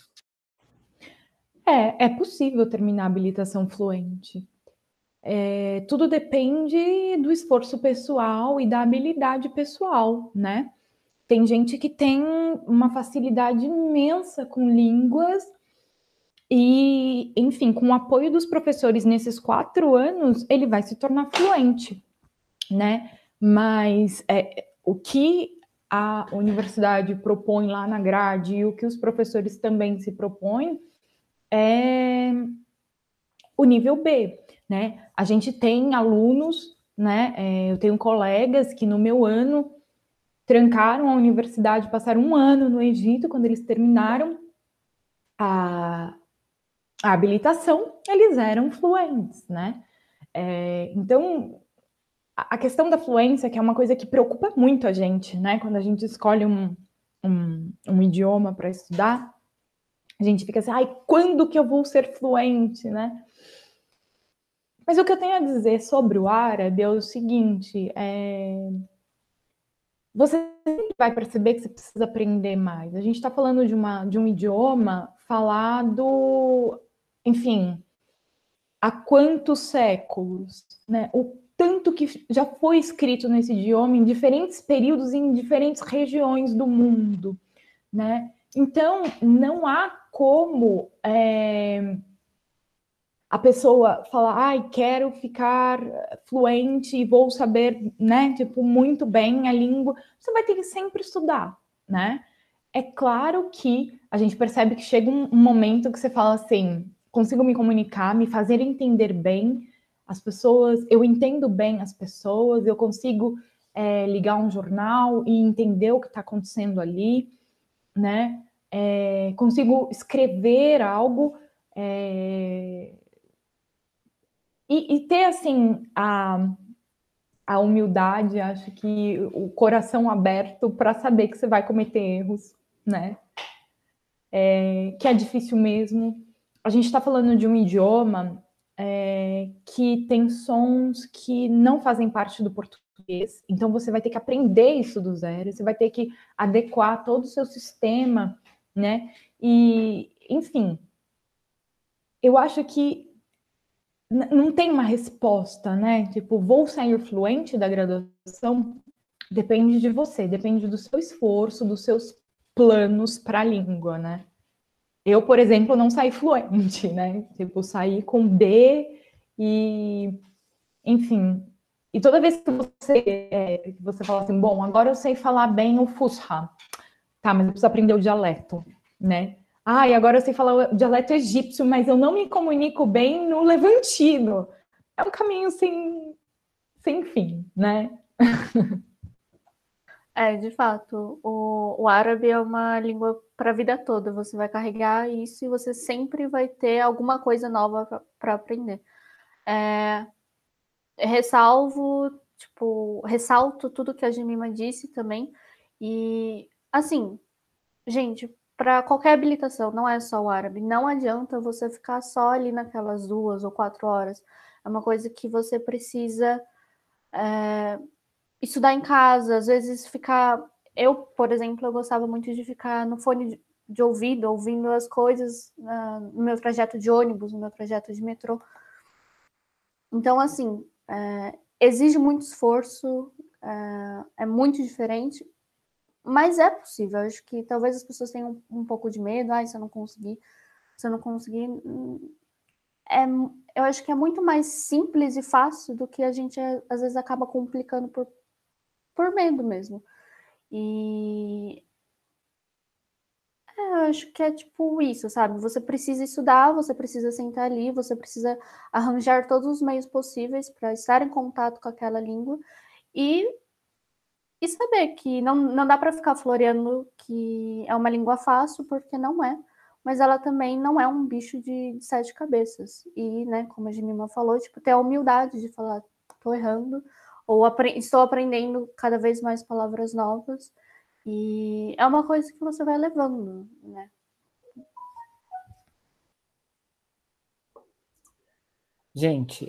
É possível terminar a habilitação fluente. Tudo depende do esforço pessoal e da habilidade pessoal, né? Tem gente que tem uma facilidade imensa com línguas e, enfim, com o apoio dos professores nesses 4 anos, ele vai se tornar fluente, né? Mas o que a universidade propõe lá na grade e o que os professores também se propõem é o nível B, né? A gente tem alunos, né? Eu tenho colegas que no meu ano trancaram a universidade, passaram 1 ano no Egito, quando eles terminaram a habilitação, eles eram fluentes, né? Então, a questão da fluência, que é uma coisa que preocupa muito a gente, né? Quando a gente escolhe um idioma para estudar, a gente fica assim, ai, quando que eu vou ser fluente, né? Mas o que eu tenho a dizer sobre o árabe é o seguinte, você sempre vai perceber que você precisa aprender mais. A gente está falando de um idioma falado, enfim, há quantos séculos, né? O tanto que já foi escrito nesse idioma em diferentes períodos e em diferentes regiões do mundo, né? Então, não há como a pessoa falar, ai, quero ficar fluente e vou saber, né, tipo, muito bem a língua. Você vai ter que sempre estudar, né? É claro que a gente percebe que chega um momento que você fala assim, consigo me comunicar, me fazer entender bem as pessoas, eu entendo bem as pessoas, eu consigo ligar um jornal e entender o que está acontecendo ali, né? Consigo escrever algo e ter, assim, a humildade, acho que o coração aberto para saber que você vai cometer erros, né? Que é difícil mesmo. A gente está falando de um idioma que tem sons que não fazem parte do português, então você vai ter que aprender isso do zero, você vai ter que adequar todo o seu sistema, né? E, enfim, eu acho que não tem uma resposta, né? Tipo, vou sair fluente da graduação? Depende de você, depende do seu esforço, dos seus planos para a língua, né? Eu, por exemplo, não saí fluente, né? Tipo, saí com B e, enfim. E toda vez que você fala assim, bom, agora eu sei falar bem o Fusha, tá, mas eu preciso aprender o dialeto, né? Ah, e agora eu sei falar o dialeto egípcio, mas eu não me comunico bem no levantino. É um caminho sem fim, né? De fato, o árabe é uma língua para a vida toda. Você vai carregar isso e você sempre vai ter alguma coisa nova para aprender. Ressalto tudo que a Jemima disse também. E, assim, gente, para qualquer habilitação, não é só o árabe, não adianta você ficar só ali naquelas 2 ou 4 horas. É uma coisa que você precisa estudar em casa, às vezes ficar... Eu, por exemplo, eu gostava muito de ficar no fone de ouvido, ouvindo as coisas no meu trajeto de ônibus, no meu trajeto de metrô. Então, assim, exige muito esforço, é muito diferente, mas é possível. Eu acho que talvez as pessoas tenham um pouco de medo, se eu não conseguir, é, eu acho que é muito mais simples e fácil do que a gente às vezes acaba complicando por medo mesmo. E eu acho que é tipo isso, sabe? Você precisa estudar, você precisa sentar ali, você precisa arranjar todos os meios possíveis para estar em contato com aquela língua e, e saber que não dá para ficar floreando que é uma língua fácil, porque não é, mas ela também não é um bicho de sete cabeças. E, né, como a Jemima falou, tipo, ter a humildade de falar, tô errando, ou estou aprendendo cada vez mais palavras novas. E é uma coisa que você vai levando, né? Gente,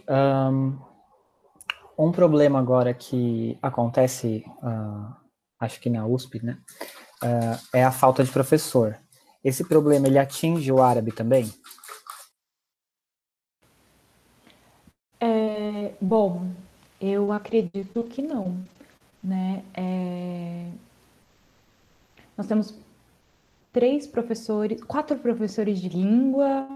um problema agora que acontece, acho que na USP, né, é a falta de professor. Esse problema, ele atinge o árabe também? Bom, eu acredito que não, né? Nós temos quatro professores de língua,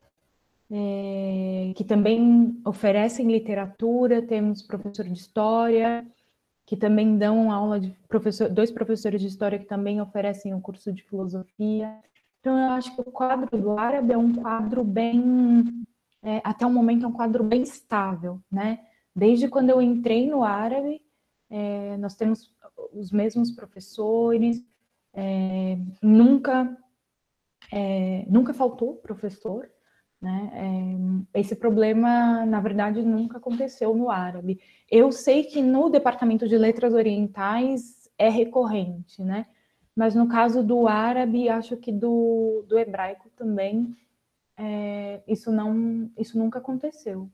que também oferecem literatura, temos professor de história, que também dão aula dois professores de história que também oferecem o curso de filosofia. Então, eu acho que o quadro do árabe é um quadro até o momento é um quadro bem estável, né? Desde quando eu entrei no árabe, nós temos os mesmos professores, nunca faltou professor, né? Esse problema, na verdade, nunca aconteceu no árabe. Eu sei que no departamento de letras orientais é recorrente, né? Mas no caso do árabe, acho que do hebraico também, isso nunca aconteceu.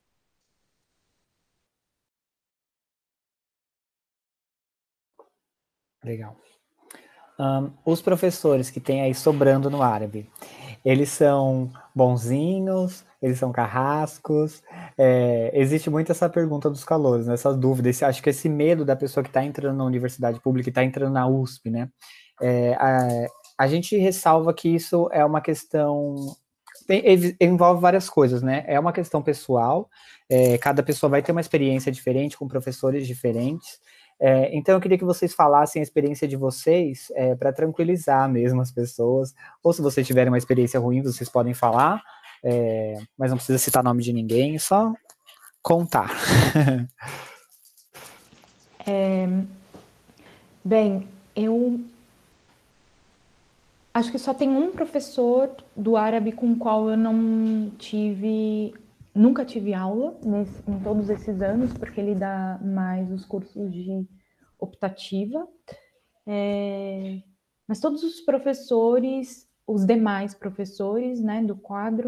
Legal. Os professores que tem aí sobrando no árabe, eles são bonzinhos, eles são carrascos? Existe muito essa pergunta dos calouros, né? Essa dúvida, acho que esse medo da pessoa que está entrando na universidade pública e está entrando na USP, né? A gente ressalva que isso é uma questão... envolve várias coisas, né? É uma questão pessoal, cada pessoa vai ter uma experiência diferente, com professores diferentes. Então eu queria que vocês falassem a experiência de vocês para tranquilizar mesmo as pessoas, ou se vocês tiverem uma experiência ruim, vocês podem falar, mas não precisa citar nome de ninguém, só contar. Bem, eu acho que só tem um professor do árabe com o qual eu nunca tive aula em todos esses anos, porque ele dá mais os cursos de optativa. Mas todos os professores, os demais professores, né, do quadro,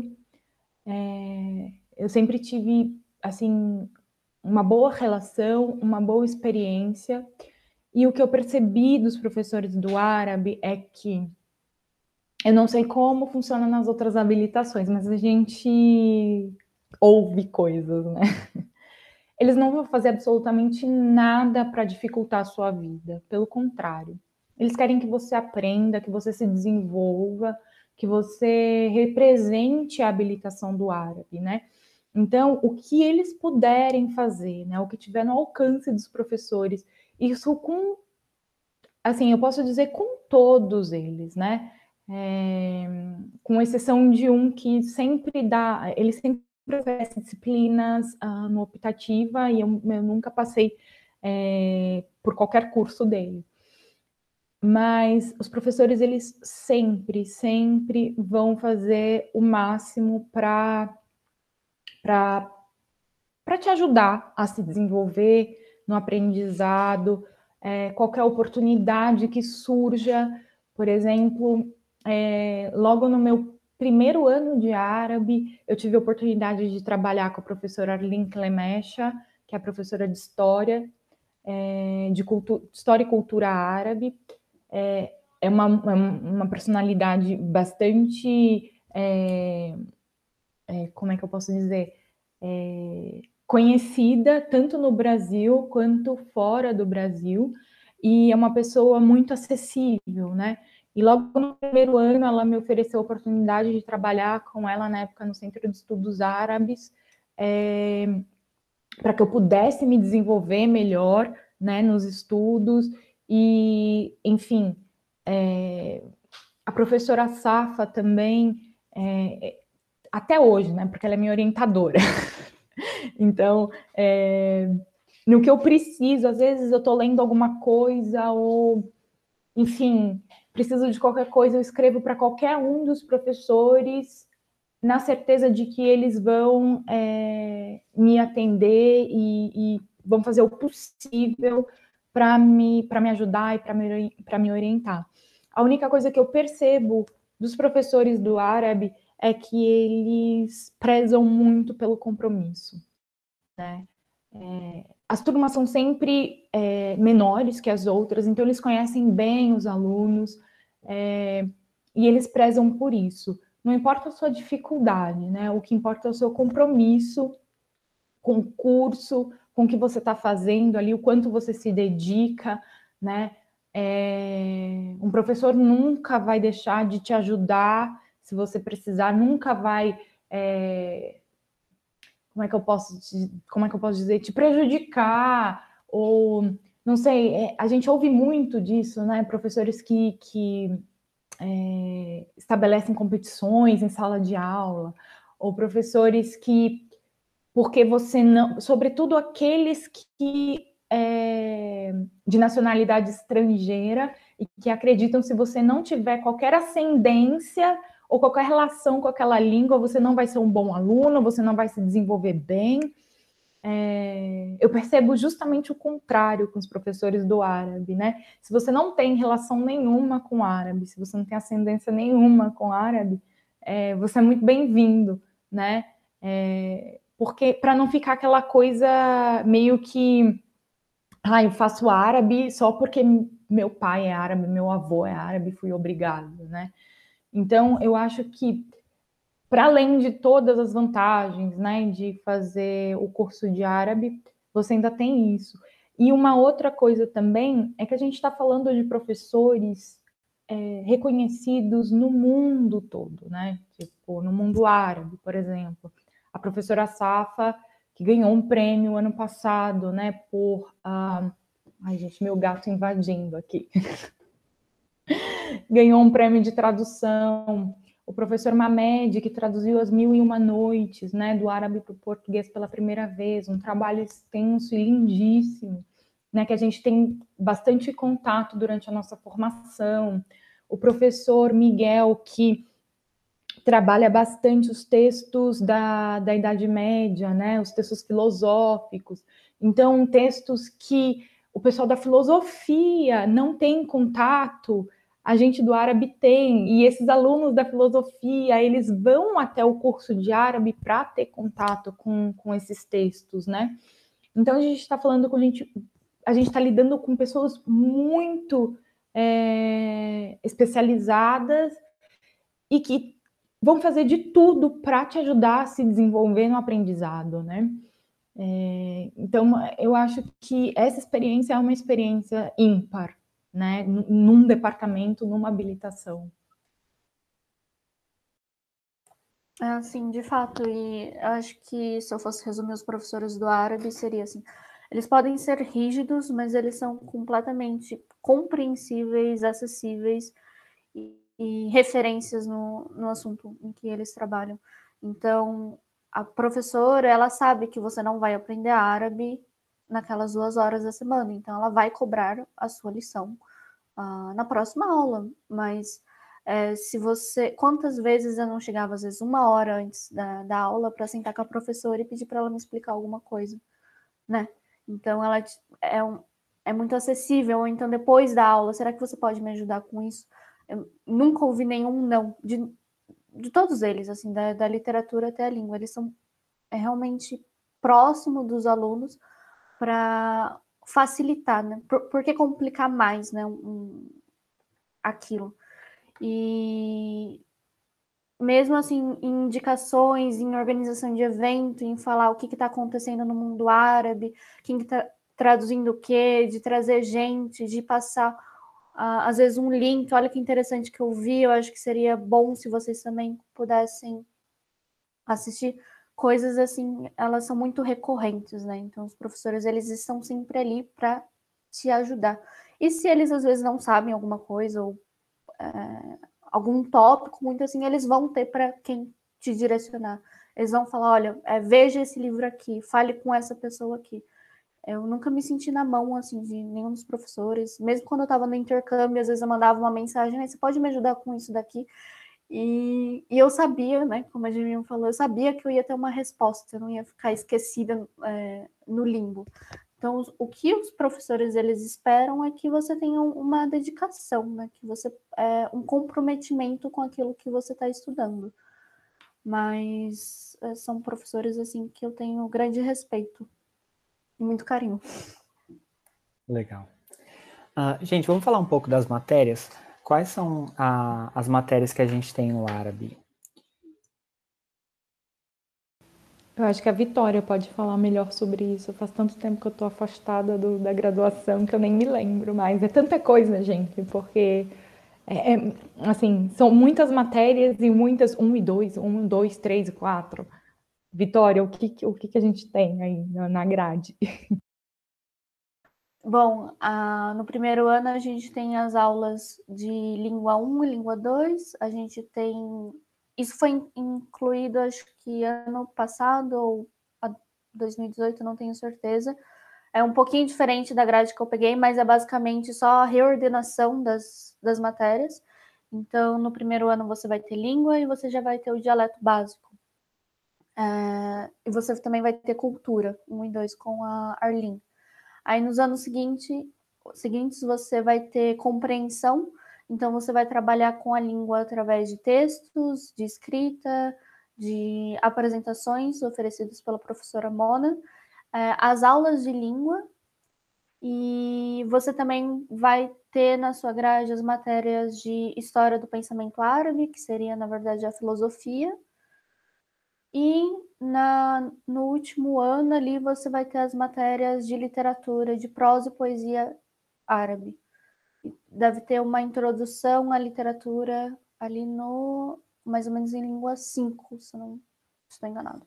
eu sempre tive, assim, uma boa relação, uma boa experiência. E o que eu percebi dos professores do árabe é que eu não sei como funciona nas outras habilitações, mas a gente ouve coisas, né? Eles não vão fazer absolutamente nada para dificultar a sua vida, pelo contrário. Eles querem que você aprenda, que você se desenvolva, que você represente a habilitação do árabe, né? Então, o que eles puderem fazer, né? O que tiver no alcance dos professores, isso assim, eu posso dizer com todos eles, né? Com exceção de um que ele sempre oferece disciplinas no optativa e eu nunca passei por qualquer curso dele. Mas os professores, eles sempre vão fazer o máximo para te ajudar a se desenvolver no aprendizado, qualquer oportunidade que surja. Por exemplo, logo no meu primeiro ano de árabe, eu tive a oportunidade de trabalhar com a professora Arlene Clemesha, que é a professora de História, de História e Cultura Árabe. É uma personalidade bastante, como é que eu posso dizer, conhecida tanto no Brasil quanto fora do Brasil. e é uma pessoa muito acessível, né? E logo no primeiro ano ela me ofereceu a oportunidade de trabalhar com ela na época no Centro de Estudos Árabes, para que eu pudesse me desenvolver melhor, né, nos estudos. E, enfim, a professora Safa também, até hoje, né, porque ela é minha orientadora. Então, no que eu preciso, às vezes eu estou lendo alguma coisa ou, enfim, preciso de qualquer coisa, eu escrevo para qualquer um dos professores, na certeza de que eles vão me atender e vão fazer o possível para me ajudar e para me orientar. A única coisa que eu percebo dos professores do árabe é que eles prezam muito pelo compromisso, né? As turmas são sempre menores que as outras, então eles conhecem bem os alunos e eles prezam por isso. Não importa a sua dificuldade, né? O que importa é o seu compromisso com o curso, com o que você está fazendo ali, o quanto você se dedica, né? Um professor nunca vai deixar de te ajudar se você precisar, nunca vai como é que eu posso dizer, te prejudicar, ou não sei, a gente ouve muito disso, né? Professores que estabelecem competições em sala de aula, ou professores que, porque você não, sobretudo aqueles que de nacionalidade estrangeira e que acreditam se você não tiver qualquer ascendência ou qualquer relação com aquela língua, você não vai ser um bom aluno, você não vai se desenvolver bem. Eu percebo justamente o contrário com os professores do árabe, né? Se você não tem relação nenhuma com o árabe, se você não tem ascendência nenhuma com o árabe, você é muito bem-vindo, né? Porque para não ficar aquela coisa meio que eu faço árabe só porque meu pai é árabe, meu avô é árabe, fui obrigado, né? Então, eu acho que, para além de todas as vantagens, né, de fazer o curso de árabe, você ainda tem isso. E uma outra coisa também é que a gente está falando de professores reconhecidos no mundo todo, né? Tipo, no mundo árabe, por exemplo. A professora Safa, que ganhou um prêmio ano passado, né, por... Ai, gente, meu gato invadindo aqui. Ganhou um prêmio de tradução. O professor Mamed, que traduziu As Mil e Uma Noites, né, do árabe para o português pela primeira vez, um trabalho extenso e lindíssimo, né, que a gente tem bastante contato durante a nossa formação. O professor Miguel, que trabalha bastante os textos da Idade Média, né, os textos filosóficos. Então, textos que o pessoal da filosofia não tem contato, a gente do árabe tem, e esses alunos da filosofia, eles vão até o curso de árabe para ter contato com esses textos, né? Então, a gente está falando com a gente está lidando com pessoas muito especializadas e que vão fazer de tudo para te ajudar a se desenvolver no aprendizado, né? Então, eu acho que essa experiência é uma experiência ímpar, né? Num departamento, numa habilitação. Sim, de fato, e eu acho que se eu fosse resumir os professores do árabe, seria assim, eles podem ser rígidos, mas eles são completamente compreensíveis, acessíveis e referências no assunto em que eles trabalham. Então, a professora, ela sabe que você não vai aprender árabe naquelas 2 horas da semana, então ela vai cobrar a sua lição na próxima aula, mas se você... Quantas vezes eu não chegava, às vezes, 1 hora antes da aula para sentar com a professora e pedir para ela me explicar alguma coisa, né? Então, ela é muito acessível. Ou então, depois da aula, será que você pode me ajudar com isso? Eu nunca ouvi nenhum não, de todos eles, assim, da literatura até a língua. Eles são realmente próximos dos alunos para facilitar, né? Por que complicar mais, né? Aquilo. E mesmo assim, em indicações, em organização de evento, em falar o que está acontecendo no mundo árabe, quem está traduzindo o quê, de trazer gente, de passar, às vezes, um link. Olha que interessante que eu vi, eu acho que seria bom se vocês também pudessem assistir. Coisas assim, elas são muito recorrentes, né? Então, os professores, eles estão sempre ali para te ajudar. E se eles, às vezes, não sabem alguma coisa, ou algum tópico, muito assim, eles vão ter para quem te direcionar. Eles vão falar, olha, veja esse livro aqui, fale com essa pessoa aqui. Eu nunca me senti na mão, assim, de nenhum dos professores. Mesmo quando eu estava no intercâmbio, às vezes eu mandava uma mensagem, você pode me ajudar com isso daqui? E eu sabia, né, como a Jamie falou, eu sabia que eu ia ter uma resposta, eu não ia ficar esquecida no limbo. Então, o que os professores eles esperam é que você tenha uma dedicação, né, que você um comprometimento com aquilo que você está estudando. Mas são professores assim que eu tenho grande respeito e muito carinho. Legal. Gente, vamos falar um pouco das matérias. Quais são as matérias que a gente tem no árabe? Eu acho que a Vitória pode falar melhor sobre isso. Faz tanto tempo que eu estou afastada da graduação que eu nem me lembro mais. É tanta coisa, gente, porque assim, são muitas matérias e muitas 1 e 2, 1, 2, 3 e 4. Vitória, o que a gente tem aí na grade? Bom, no primeiro ano a gente tem as aulas de língua 1 e língua 2. A gente tem... Isso foi incluído, acho que ano passado ou 2018, não tenho certeza. É um pouquinho diferente da grade que eu peguei, mas é basicamente só a reordenação das matérias. Então, no primeiro ano você vai ter língua e você já vai ter o dialeto básico. E você também vai ter cultura, 1 e 2 com a Arlene. Aí nos anos seguintes você vai ter compreensão, então você vai trabalhar com a língua através de textos, de escrita, de apresentações oferecidas pela professora Mona, as aulas de língua, e você também vai ter na sua grade as matérias de história do pensamento árabe, que seria, na verdade, a filosofia. E no último ano ali você vai ter as matérias de literatura, de prosa e poesia árabe. Deve ter uma introdução à literatura ali no mais ou menos em língua 5, se não estou enganado.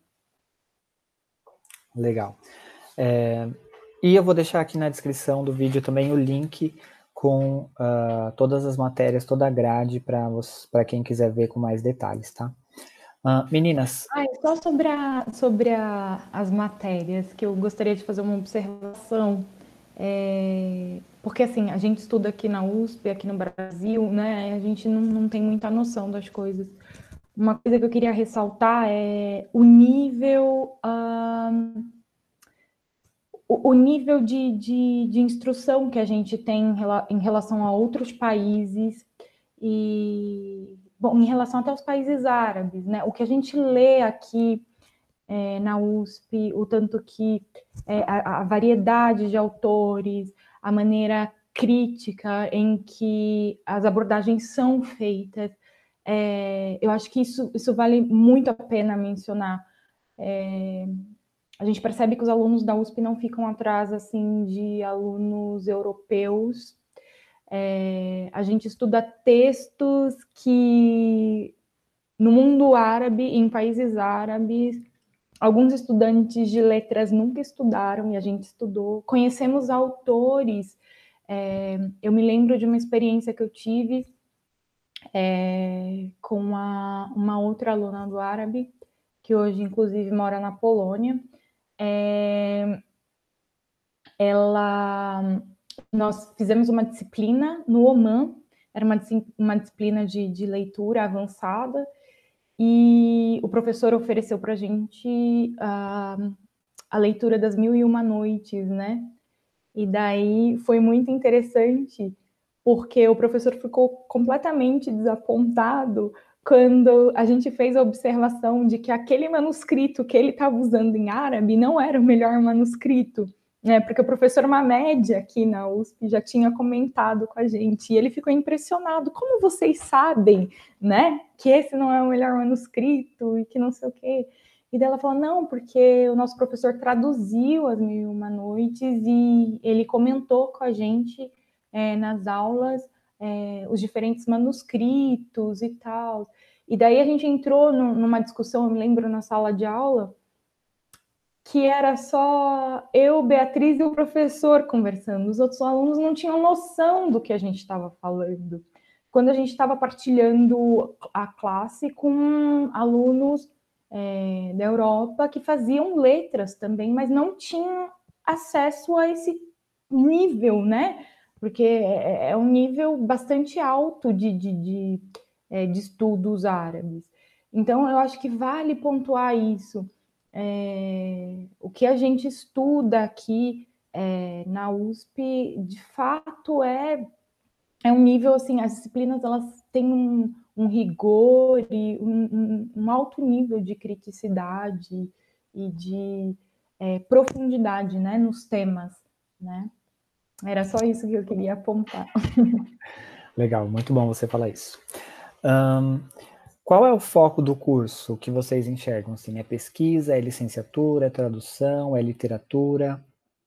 Legal. E eu vou deixar aqui na descrição do vídeo também o link com todas as matérias, toda a grade para quem quiser ver com mais detalhes, tá? Meninas. Só sobre as matérias, que eu gostaria de fazer uma observação, porque assim, a gente estuda aqui na USP, aqui no Brasil, né, a gente não tem muita noção das coisas. Uma coisa que eu queria ressaltar é o nível de instrução que a gente tem em relação a outros países e, bom, em relação até aos países árabes, né? O que a gente lê aqui na USP, o tanto que a variedade de autores, a maneira crítica em que as abordagens são feitas, eu acho que isso vale muito a pena mencionar. A gente percebe que os alunos da USP não ficam atrás assim de alunos europeus. A gente estuda textos que no mundo árabe, em países árabes, alguns estudantes de letras nunca estudaram e a gente estudou. Conhecemos autores. Eu me lembro de uma experiência que eu tive com uma outra aluna do árabe, que hoje, inclusive, mora na Polônia. Nós fizemos uma disciplina no Oman, era uma disciplina de leitura avançada, e o professor ofereceu para a gente a leitura das 1001 Noites, né? E daí foi muito interessante, porque o professor ficou completamente desapontado quando a gente fez a observação de que aquele manuscrito que ele estava usando em árabe não era o melhor manuscrito, né? Porque o professor Mamed, aqui na USP, já tinha comentado com a gente, e ele ficou impressionado. Como vocês sabem, né, que esse não é o melhor manuscrito e que não sei o quê? E daí ela falou, não, porque o nosso professor traduziu as Mil e Uma Noites e ele comentou com a gente nas aulas os diferentes manuscritos e tal. E daí a gente entrou numa discussão, eu me lembro, na sala de aula, que era só eu, Beatriz e o professor conversando. Os outros alunos não tinham noção do que a gente estava falando. Quando a gente estava partilhando a classe com alunos da Europa que faziam letras também, mas não tinham acesso a esse nível, né? Porque é um nível bastante alto de estudos árabes. Então, eu acho que vale pontuar isso. O que a gente estuda aqui na USP, de fato, é um nível, assim, as disciplinas, elas têm um rigor e um alto nível de criticidade e de profundidade, né, nos temas, né? Era só isso que eu queria apontar. Legal, muito bom você falar isso. Qual é o foco do curso que vocês enxergam? Assim, é pesquisa, é licenciatura, é tradução, é literatura?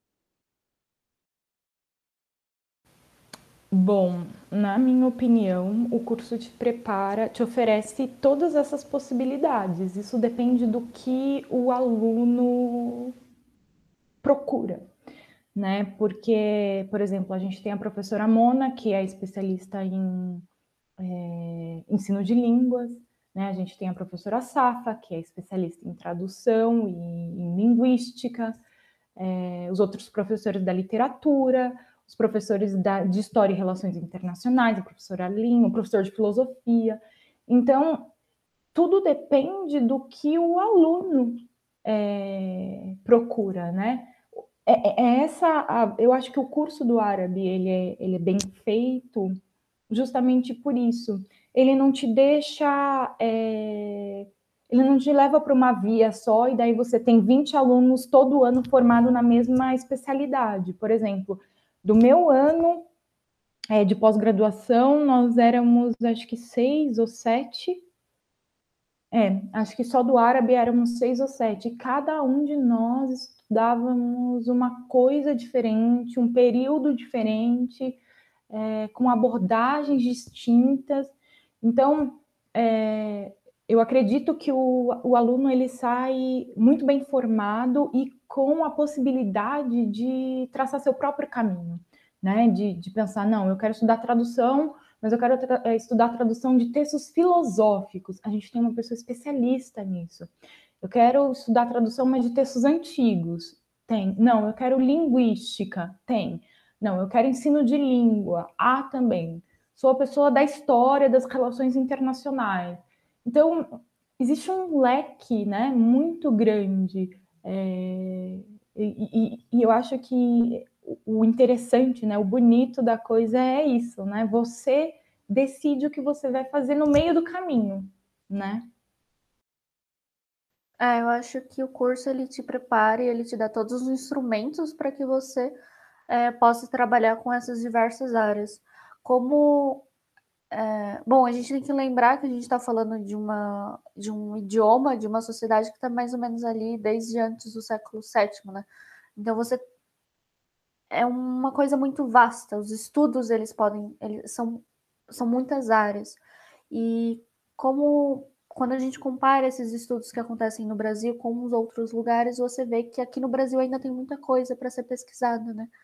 Bom, na minha opinião, o curso te prepara, te oferece todas essas possibilidades. Isso depende do que o aluno procura, né? Porque, por exemplo, a gente tem a professora Mona, que é especialista em ensino de línguas, né? A gente tem a professora Safa, que é especialista em tradução e em linguística, os outros professores da literatura, os professores de História e Relações Internacionais, a professora Lin, o professor de Filosofia. Então, tudo depende do que o aluno procura, né? Eu acho que o curso do árabe ele é bem feito justamente por isso. Ele não te deixa, ele não te leva para uma via só e daí você tem 20 alunos todo ano formado na mesma especialidade. Por exemplo, do meu ano de pós-graduação, nós éramos, acho que 6 ou 7. Acho que só do árabe éramos 6 ou 7. E cada um de nós estudávamos uma coisa diferente, um período diferente, com abordagens distintas. Então, eu acredito que o aluno ele sai muito bem formado e com a possibilidade de traçar seu próprio caminho, né? De pensar, não, eu quero estudar tradução, mas eu quero estudar tradução de textos filosóficos. A gente tem uma pessoa especialista nisso. Eu quero estudar tradução, mas de textos antigos. Tem. Não, eu quero linguística. Tem. Não, eu quero ensino de língua. Há também. Sou a pessoa da história das relações internacionais. Então, existe um leque, né, muito grande. E eu acho que o interessante, né, o bonito da coisa é isso, né? Você decide o que você vai fazer no meio do caminho, né? Eu acho que o curso ele te prepara e ele te dá todos os instrumentos para que você possa trabalhar com essas diversas áreas. Como bom, a gente tem que lembrar que a gente está falando de um idioma, de uma sociedade que está mais ou menos ali desde antes do século VII, né? Então é uma coisa muito vasta. Os estudos eles são muitas áreas. E quando a gente compara esses estudos que acontecem no Brasil com os outros lugares, você vê que aqui no Brasil ainda tem muita coisa para ser pesquisada, né?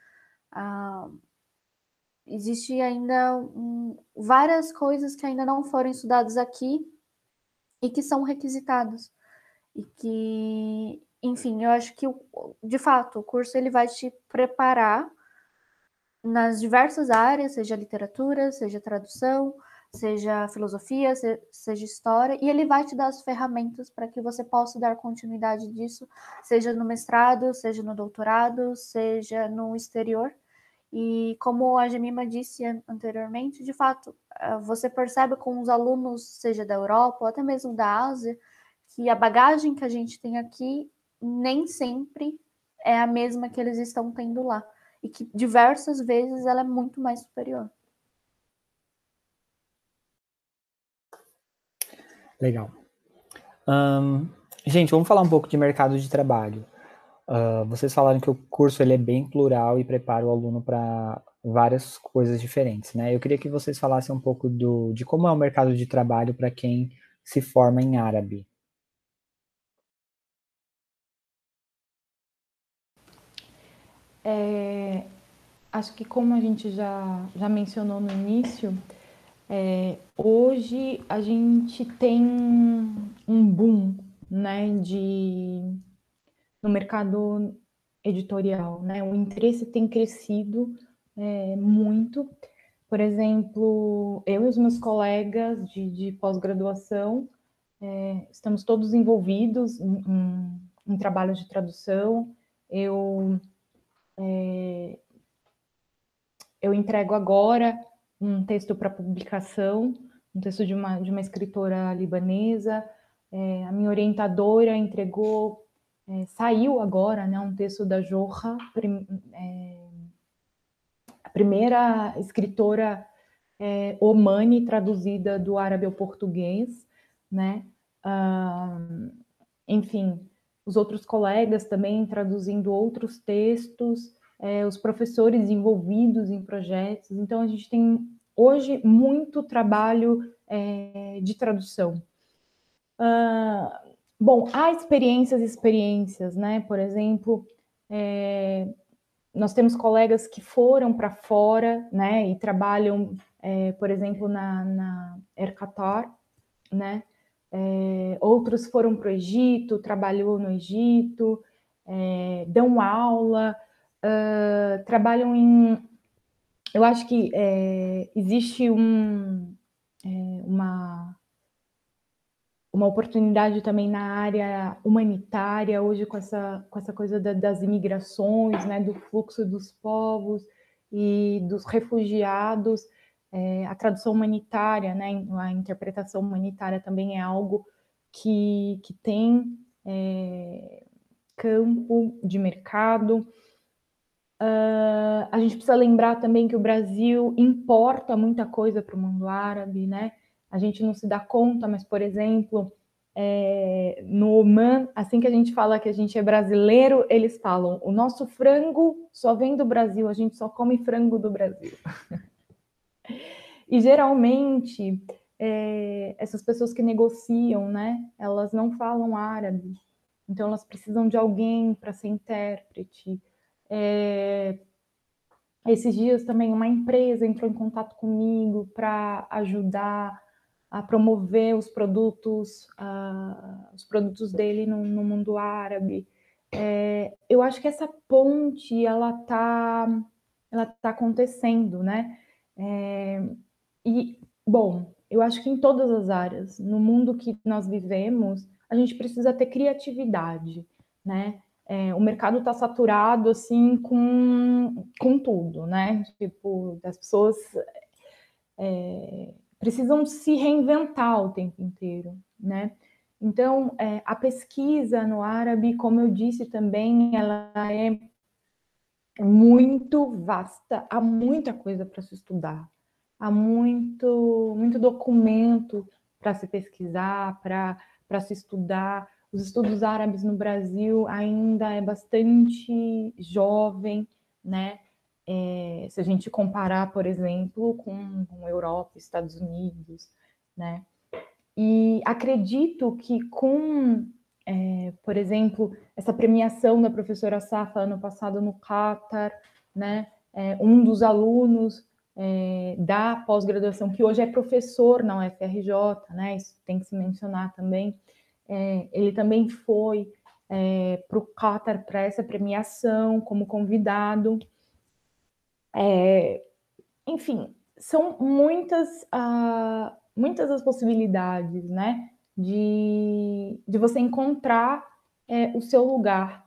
Existe ainda várias coisas que ainda não foram estudadas aqui e que são requisitadas. E que, enfim, eu acho que, de fato, o curso ele vai te preparar nas diversas áreas, seja literatura, seja tradução, seja filosofia, seja história, e ele vai te dar as ferramentas para que você possa dar continuidade disso, seja no mestrado, seja no doutorado, seja no exterior. E como a Jemima disse anteriormente, de fato, você percebe com os alunos, seja da Europa ou até mesmo da Ásia, que a bagagem que a gente tem aqui nem sempre é a mesma que eles estão tendo lá. E que diversas vezes ela é muito mais superior. Legal. Gente, vamos falar um pouco de mercado de trabalho. Vocês falaram que o curso ele é bem plural e prepara o aluno para várias coisas diferentes, né? Eu queria que vocês falassem um pouco de como é o mercado de trabalho para quem se forma em árabe. Acho que como a gente já mencionou no início, hoje a gente tem um boom, né, no mercado editorial, né? O interesse tem crescido muito. Por exemplo, eu e os meus colegas de pós-graduação estamos todos envolvidos em trabalhos de tradução. Eu entrego agora um texto para publicação, um texto de uma escritora libanesa. A minha orientadora entregou, saiu agora, né, um texto da Jorra, a primeira escritora Omani traduzida do árabe ao português, né? Enfim, os outros colegas também traduzindo outros textos, os professores envolvidos em projetos. Então, a gente tem hoje muito trabalho de tradução. Bom, há experiências, né? Por exemplo, nós temos colegas que foram para fora, né? E trabalham, por exemplo, na Air Qatar, né? Outros foram para o Egito, trabalhou no Egito, dão aula, trabalham em... Eu acho que existe uma oportunidade também na área humanitária, hoje com essa coisa das imigrações, né, do fluxo dos povos e dos refugiados. A tradução humanitária, né, a interpretação humanitária também é algo que tem campo de mercado. A gente precisa lembrar também que o Brasil importa muita coisa para o mundo árabe, né? A gente não se dá conta, mas, por exemplo, no Oman, assim que a gente fala que a gente é brasileiro, eles falam: o nosso frango só vem do Brasil, a gente só come frango do Brasil. E geralmente essas pessoas que negociam, né, elas não falam árabe, então elas precisam de alguém para ser intérprete. Esses dias também uma empresa entrou em contato comigo para ajudar a promover os produtos dele no mundo árabe. Eu acho que essa ponte ela tá acontecendo, né? E bom, eu acho que em todas as áreas, no mundo que nós vivemos, a gente precisa ter criatividade, né? O mercado está saturado assim com tudo, né? Tipo, as pessoas precisam se reinventar o tempo inteiro, né? Então, a pesquisa no árabe, como eu disse também, ela é muito vasta, há muita coisa para se estudar, há muito documento para se pesquisar, para se estudar. Os estudos árabes no Brasil ainda é bastante jovem, né? Se a gente comparar, por exemplo, com Europa, Estados Unidos, né? E acredito que por exemplo, essa premiação da professora Safa ano passado no Catar, né? Um dos alunos da pós-graduação, que hoje é professor na UFRJ, né? Isso tem que se mencionar também. Ele também foi para o Catar para essa premiação como convidado. Enfim, são muitas as possibilidades, né? De você encontrar o seu lugar.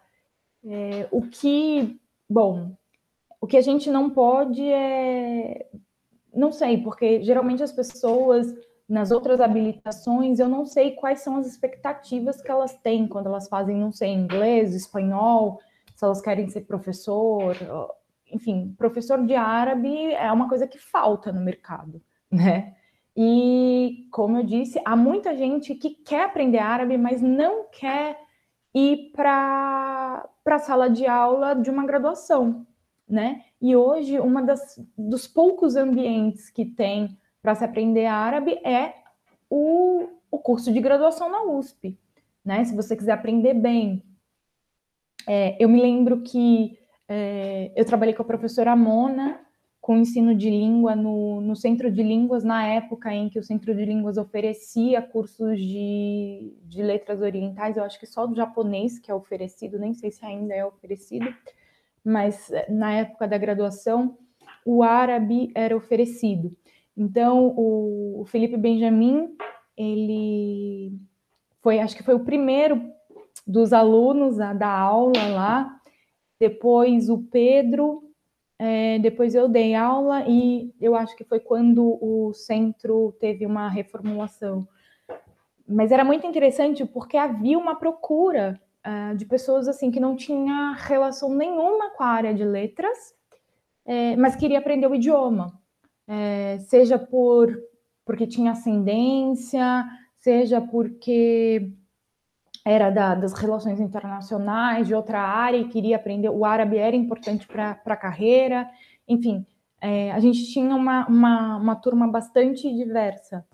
O que a gente não pode não sei, porque geralmente as pessoas nas outras habilitações, eu não sei quais são as expectativas que elas têm quando elas fazem, não sei, inglês, espanhol, se elas querem ser professor, enfim, professor de árabe é uma coisa que falta no mercado, né? E como eu disse, há muita gente que quer aprender árabe, mas não quer ir para a sala de aula de uma graduação, né? E hoje, dos poucos ambientes que tem para se aprender árabe é o curso de graduação na USP, né? Se você quiser aprender bem. Eu me lembro que eu trabalhei com a professora Mona, com ensino de língua no Centro de Línguas, na época em que o Centro de Línguas oferecia cursos de letras orientais, eu acho que só do japonês que é oferecido, nem sei se ainda é oferecido, mas na época da graduação, o árabe era oferecido. Então, o Felipe Benjamin, ele acho que foi o primeiro dos alunos a dar aula lá, depois o Pedro, depois eu dei aula e eu acho que foi quando o centro teve uma reformulação. Mas era muito interessante porque havia uma procura de pessoas assim que não tinha relação nenhuma com a área de letras, mas queria aprender o idioma, seja porque tinha ascendência, seja porque era das relações internacionais, de outra área, e queria aprender. O árabe era importante para a carreira. Enfim, a gente tinha uma turma bastante diversa.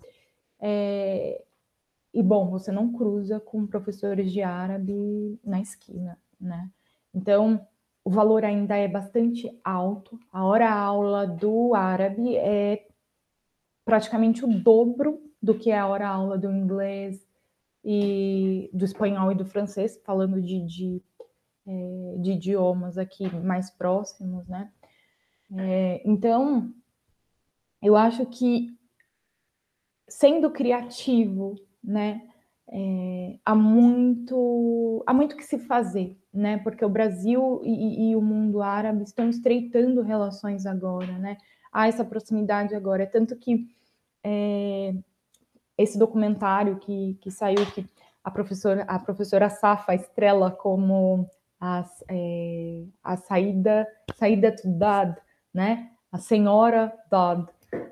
E, bom, você não cruza com professores de árabe na esquina, né? Então, o valor ainda é bastante alto. A hora-aula do árabe é praticamente o dobro do que é a hora-aula do inglês, e do espanhol e do francês, falando de idiomas aqui mais próximos, né? Então, eu acho que, sendo criativo, né, há muito que se fazer, né? Porque o Brasil e o mundo árabe estão estreitando relações agora, né? Há essa proximidade agora, tanto que esse documentário que saiu, que a professora Safa estrela como a Saída Dad, né? A senhora Dad.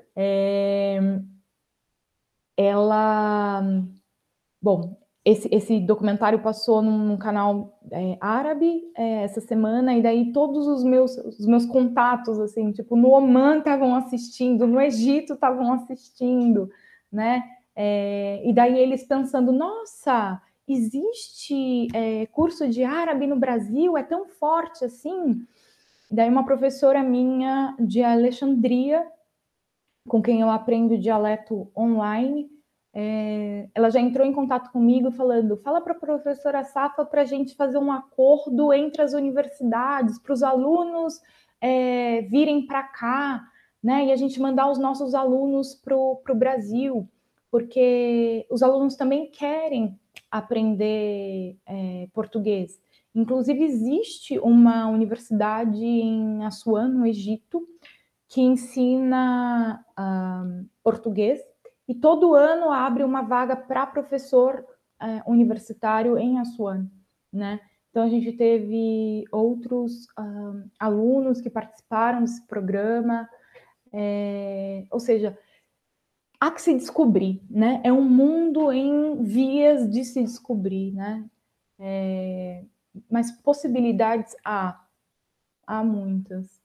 Bom, esse documentário passou num canal árabe essa semana, e daí todos os meus contatos, assim, tipo, no Omã estavam assistindo, no Egito estavam assistindo, né? E daí eles pensando, nossa, existe curso de árabe no Brasil, é tão forte assim? Daí uma professora minha de Alexandria, com quem eu aprendo dialeto online, ela já entrou em contato comigo falando, fala para a professora Safa para a gente fazer um acordo entre as universidades, para os alunos virem para cá, né? E a gente mandar os nossos alunos para o Brasil, porque os alunos também querem aprender português. Inclusive, existe uma universidade em Assuan, no Egito, que ensina português, e todo ano abre uma vaga para professor universitário em Assuan, né? Então, a gente teve outros alunos que participaram desse programa, ou seja, há que se descobrir, né? É um mundo em vias de se descobrir, né? Mas possibilidades há muitas.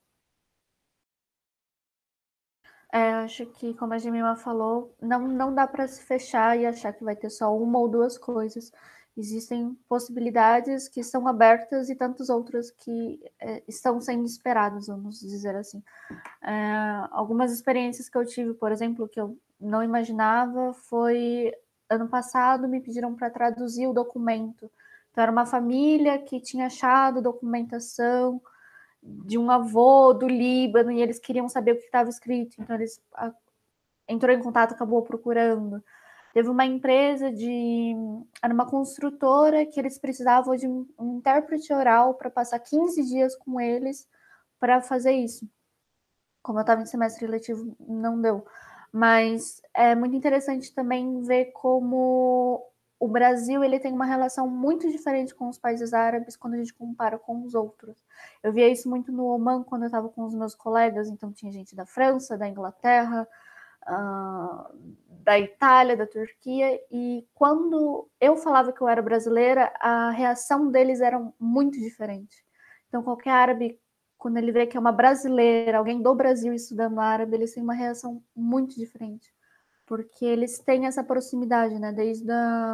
Acho que, como a Jemima falou, não dá para se fechar e achar que vai ter só uma ou duas coisas. Existem possibilidades que estão abertas e tantas outras que estão sendo esperadas, vamos dizer assim. Algumas experiências que eu tive, por exemplo, que eu não imaginava, foi ano passado me pediram para traduzir o documento. Então, era uma família que tinha achado documentação de um avô do Líbano e eles queriam saber o que estava escrito, então eles entrou em contato, acabou procurando. Teve uma empresa era uma construtora que eles precisavam de um intérprete oral para passar 15 dias com eles para fazer isso. Como eu estava em semestre letivo, não deu. Mas é muito interessante também ver como o Brasil ele tem uma relação muito diferente com os países árabes quando a gente compara com os outros. Eu via isso muito no Oman quando eu estava com os meus colegas, então tinha gente da França, da Inglaterra, da Itália, da Turquia, e quando eu falava que eu era brasileira, a reação deles era muito diferente. Então, qualquer árabe, quando ele vê que é uma brasileira, alguém do Brasil estudando árabe, eles têm uma reação muito diferente, porque eles têm essa proximidade, né, desde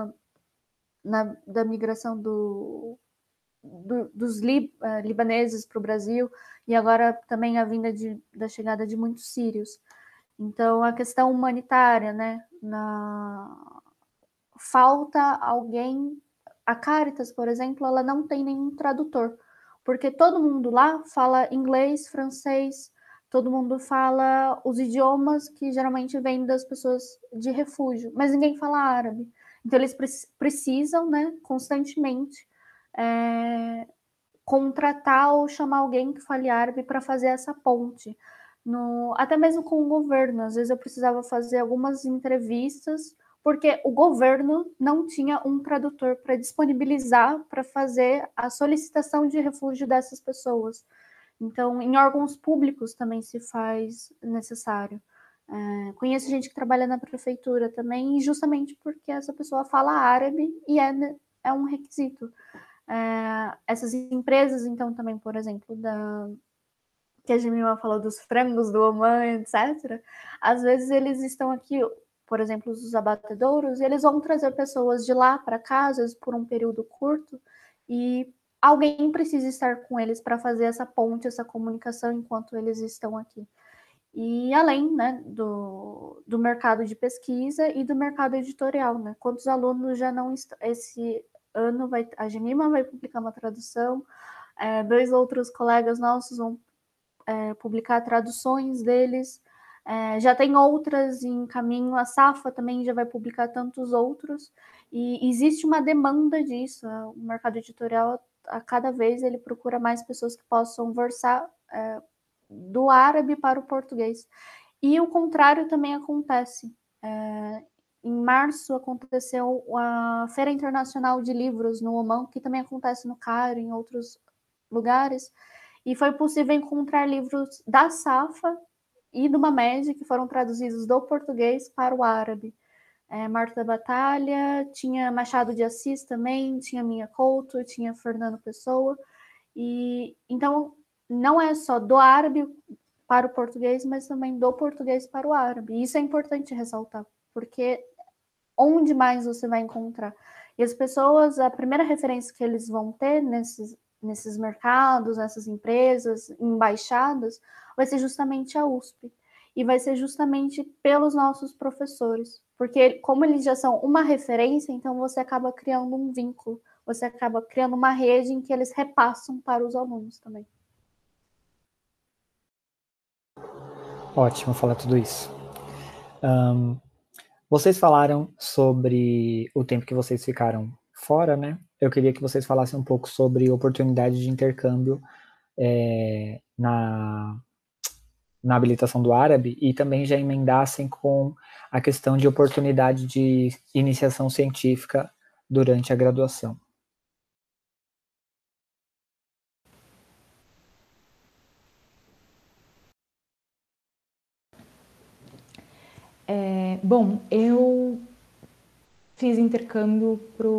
da migração dos libaneses para o Brasil, e agora também a vinda da chegada de muitos sírios. Então, a questão humanitária, né? Falta alguém. A Caritas, por exemplo, ela não tem nenhum tradutor, porque todo mundo lá fala inglês, francês, todo mundo fala os idiomas que geralmente vêm das pessoas de refúgio, mas ninguém fala árabe. Então, eles precisam, né, constantemente contratar ou chamar alguém que fale árabe para fazer essa ponte. Até mesmo com o governo, às vezes eu precisava fazer algumas entrevistas, porque o governo não tinha um tradutor para disponibilizar para fazer a solicitação de refúgio dessas pessoas. Então, em órgãos públicos também se faz necessário. Conheço gente que trabalha na prefeitura também, justamente porque essa pessoa fala árabe e é um requisito. Essas empresas, então, também, por exemplo, que a Jemima falou dos frangos do Oman, etc., às vezes eles estão aqui, por exemplo, os abatedouros, e eles vão trazer pessoas de lá para cá, às vezes por um período curto, e alguém precisa estar com eles para fazer essa ponte, essa comunicação enquanto eles estão aqui. E além, né, do mercado de pesquisa e do mercado editorial, né? Quantos alunos já não estão... Esse ano a Jemima vai publicar uma tradução, 2 outros colegas nossos vão publicar traduções deles, já tem outras em caminho, a Safa também já vai publicar tantos outros, e existe uma demanda disso, o mercado editorial, a cada vez ele procura mais pessoas que possam versar do árabe para o português. E o contrário também acontece. Em março aconteceu a Feira Internacional de Livros no Omã, que também acontece no Cairo, em outros lugares, e foi possível encontrar livros da Safa e do Mamed, que foram traduzidos do português para o árabe. Marta da Batalha, tinha Machado de Assis também, tinha Minha Couto, tinha Fernando Pessoa, e então não é só do árabe para o português, mas também do português para o árabe. E isso é importante ressaltar, porque onde mais você vai encontrar? E as pessoas, a primeira referência que eles vão ter nesses mercados, nessas empresas, embaixadas, vai ser justamente a USP. E vai ser justamente pelos nossos professores. Porque como eles já são uma referência, então você acaba criando um vínculo, você acaba criando uma rede em que eles repassam para os alunos também. Ótimo falar tudo isso. Vocês falaram sobre o tempo que vocês ficaram fora, né? Eu queria que vocês falassem um pouco sobre oportunidade de intercâmbio na habilitação do árabe e também já emendassem com a questão de oportunidade de iniciação científica durante a graduação. Bom, eu fiz intercâmbio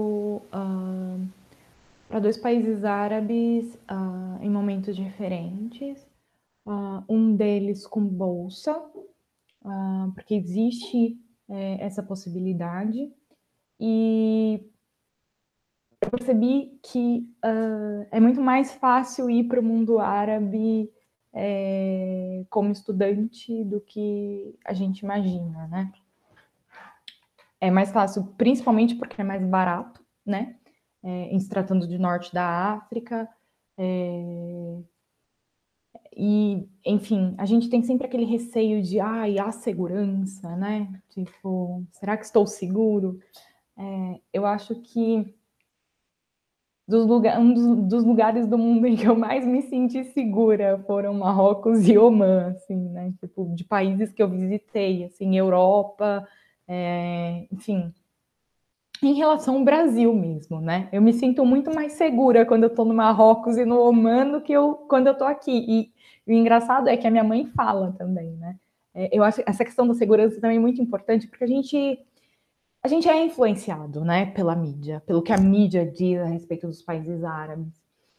para 2 países árabes em momentos diferentes. Um deles com bolsa, porque existe essa possibilidade. E eu percebi que é muito mais fácil ir para o mundo árabe como estudante do que a gente imagina, né? É mais fácil, principalmente porque é mais barato, né? Em se tratando de norte da África. E, enfim, a gente tem sempre aquele receio de, a segurança, né? Tipo, será que estou seguro? Eu acho que um dos lugares do mundo em que eu mais me senti segura foram Marrocos e Omã, assim, né? Tipo, de países que eu visitei, assim, Europa, enfim. Em relação ao Brasil mesmo, né? Eu me sinto muito mais segura quando eu estou no Marrocos e no Omã do que quando eu estou aqui. E o engraçado é que a minha mãe fala também, né? Eu acho essa questão da segurança também muito importante, porque a gente é influenciado, né, pela mídia, pelo que a mídia diz a respeito dos países árabes.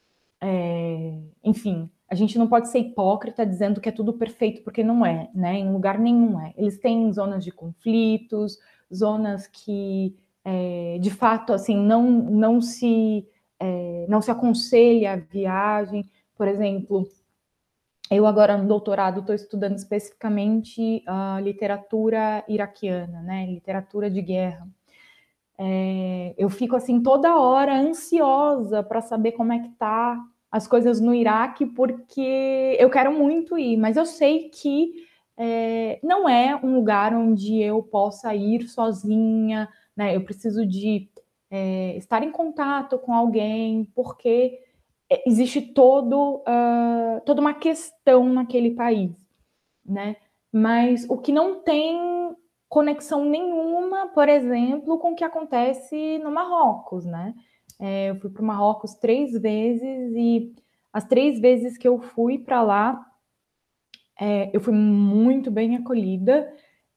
Enfim, a gente não pode ser hipócrita dizendo que é tudo perfeito, porque não é, né? Em lugar nenhum é. Eles têm zonas de conflitos, zonas que, de fato, assim, não se aconselha a viagem. Por exemplo, eu agora no doutorado estou estudando especificamente a literatura iraquiana, né? Literatura de guerra. Eu fico assim toda hora ansiosa para saber como é que tá as coisas no Iraque, porque eu quero muito ir, mas eu sei que não é um lugar onde eu possa ir sozinha, né? Eu preciso de estar em contato com alguém, porque existe toda uma questão naquele país, né? Mas o que não tem conexão nenhuma, por exemplo, com o que acontece no Marrocos, né? Eu fui para o Marrocos 3 vezes e as 3 vezes que eu fui para lá, eu fui muito bem acolhida.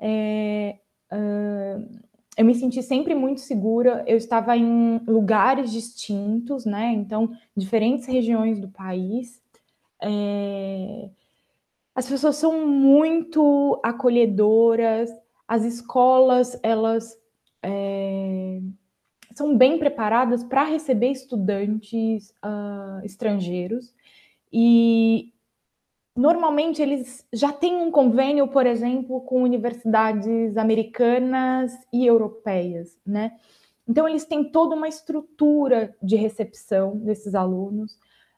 Eu me senti sempre muito segura. Eu estava em lugares distintos, né? Então, diferentes regiões do país. As pessoas são muito acolhedoras, as escolas, elas são bem preparadas para receber estudantes estrangeiros e normalmente eles já têm um convênio, por exemplo, com universidades americanas e europeias, né? Então eles têm toda uma estrutura de recepção desses alunos.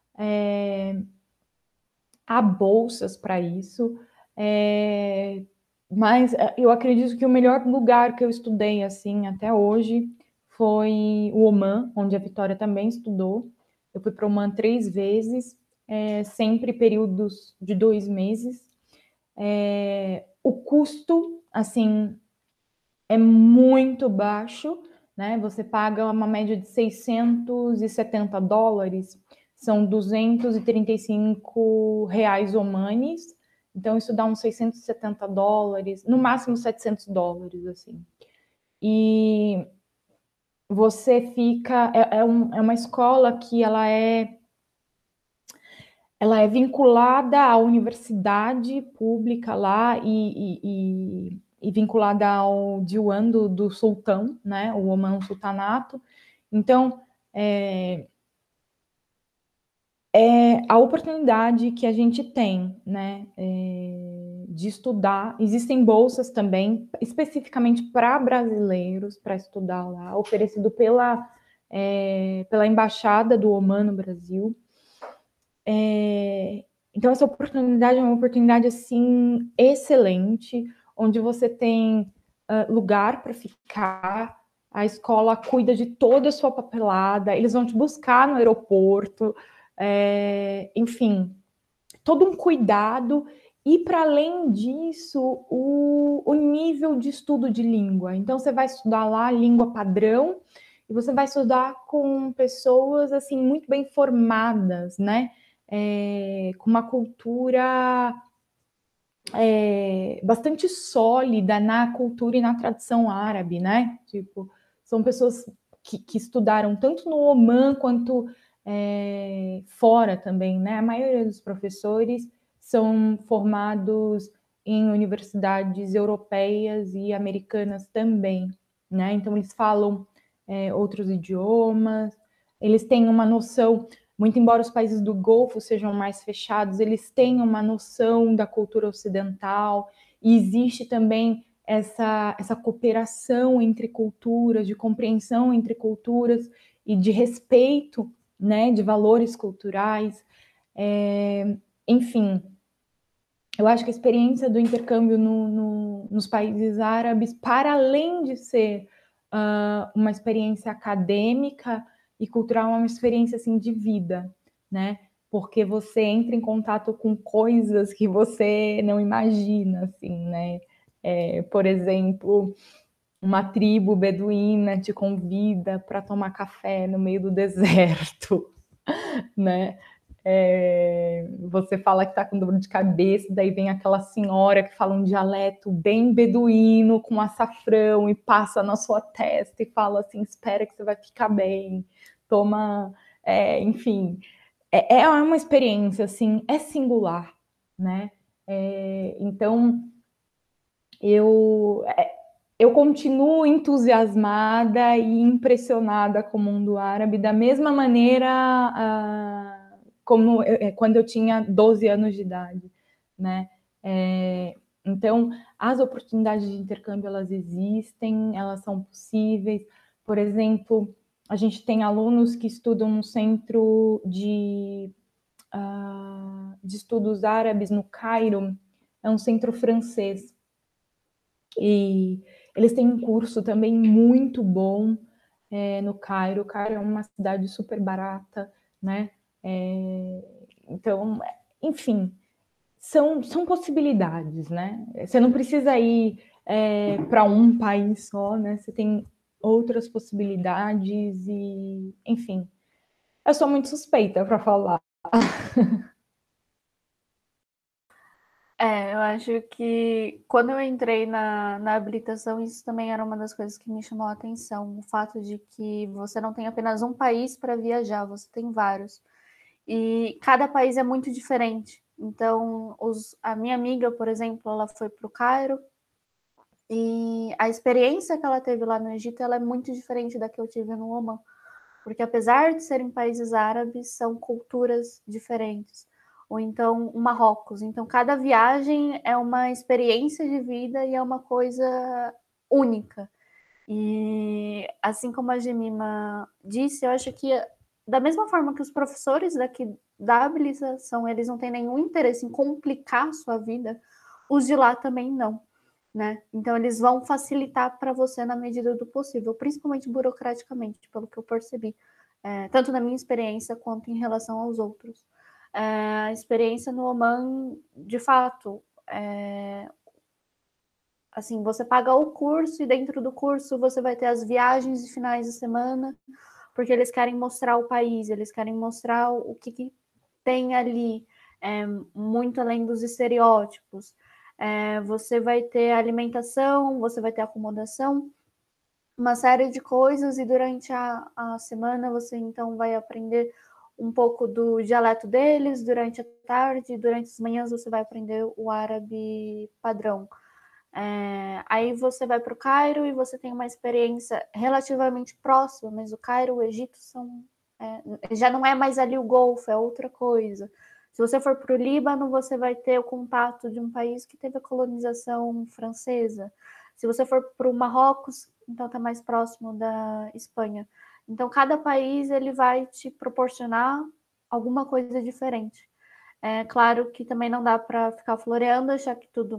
Há bolsas para isso, mas eu acredito que o melhor lugar que eu estudei assim até hoje foi o Oman, onde a Vitória também estudou. Eu fui para o Oman 3 vezes, sempre períodos de 2 meses. O custo, assim, é muito baixo, né? Você paga uma média de $670, são 235 reais omanes, então isso dá uns $670, no máximo $700, assim. E você fica... É uma escola que ela é vinculada à universidade pública lá e vinculada ao Diwan do sultão, né, o Oman Sultanato. Então, a oportunidade que a gente tem, né, de estudar. Existem bolsas também, especificamente para brasileiros, para estudar lá, oferecido pela Embaixada do Oman no Brasil. Então, essa oportunidade é uma oportunidade, assim, excelente, onde você tem lugar para ficar, a escola cuida de toda a sua papelada, eles vão te buscar no aeroporto, enfim, todo um cuidado. E, para além disso, o nível de estudo de língua. Então, você vai estudar lá língua padrão, e você vai estudar com pessoas, assim, muito bem formadas, né? Com uma cultura bastante sólida na cultura e na tradição árabe, né? Tipo, são pessoas que estudaram tanto no Oman quanto fora também, né? A maioria dos professores são formados em universidades europeias e americanas também, né? Então, eles falam outros idiomas, eles têm uma noção... Muito embora os países do Golfo sejam mais fechados, eles têm uma noção da cultura ocidental, e existe também essa cooperação entre culturas, de compreensão entre culturas e de respeito, né, de valores culturais. Enfim, eu acho que a experiência do intercâmbio nos países árabes, para além de ser uma experiência acadêmica e cultural, é uma experiência assim de vida, né? Porque você entra em contato com coisas que você não imagina, assim, né? Por exemplo, uma tribo beduína te convida para tomar café no meio do deserto, né? Você fala que está com dor de cabeça, daí vem aquela senhora que fala um dialeto bem beduíno, com açafrão, e passa na sua testa e fala assim, espera que você vai ficar bem, toma, enfim, é uma experiência, assim, é singular, né? Então, eu continuo entusiasmada e impressionada com o mundo árabe, da mesma maneira como quando eu tinha 12 anos de idade, né? Então, as oportunidades de intercâmbio, elas existem, elas são possíveis. Por exemplo, a gente tem alunos que estudam no Centro de Estudos Árabes no Cairo, é um centro francês, e eles têm um curso também muito bom no Cairo. O Cairo é uma cidade super barata, né? Então, enfim, são possibilidades, né? Você não precisa ir para um país só, né? Você tem outras possibilidades e, enfim, eu sou muito suspeita para falar. Eu acho que quando eu entrei na habilitação, isso também era uma das coisas que me chamou a atenção, o fato de que você não tem apenas um país para viajar, você tem vários. E cada país é muito diferente. Então, a minha amiga, por exemplo, ela foi para o Cairo, e a experiência que ela teve lá no Egito, ela é muito diferente da que eu tive no Omã. Porque apesar de serem países árabes, são culturas diferentes. Ou então o Marrocos. Então cada viagem é uma experiência de vida e é uma coisa única. E assim como a Jemima disse, eu acho que da mesma forma que os professores daqui da habilitação, eles não têm nenhum interesse em complicar a sua vida, os de lá também não. Né? Então, eles vão facilitar para você na medida do possível, principalmente burocraticamente, pelo que eu percebi, tanto na minha experiência quanto em relação aos outros. A experiência no Oman, de fato, assim, você paga o curso e dentro do curso você vai ter as viagens de finais de semana, porque eles querem mostrar o país, eles querem mostrar o que tem ali, muito além dos estereótipos. Você vai ter alimentação, você vai ter acomodação, uma série de coisas, e durante a semana você então vai aprender um pouco do dialeto deles, durante a tarde, durante as manhãs você vai aprender o árabe padrão. Aí você vai para o Cairo e você tem uma experiência relativamente próxima, mas o Cairo e o Egito já não é mais ali o Golfo, é outra coisa. Se você for para o Líbano, você vai ter o contato de um país que teve a colonização francesa. Se você for para o Marrocos, então está mais próximo da Espanha. Então, cada país ele vai te proporcionar alguma coisa diferente. É claro que também não dá para ficar floreando, achar que tudo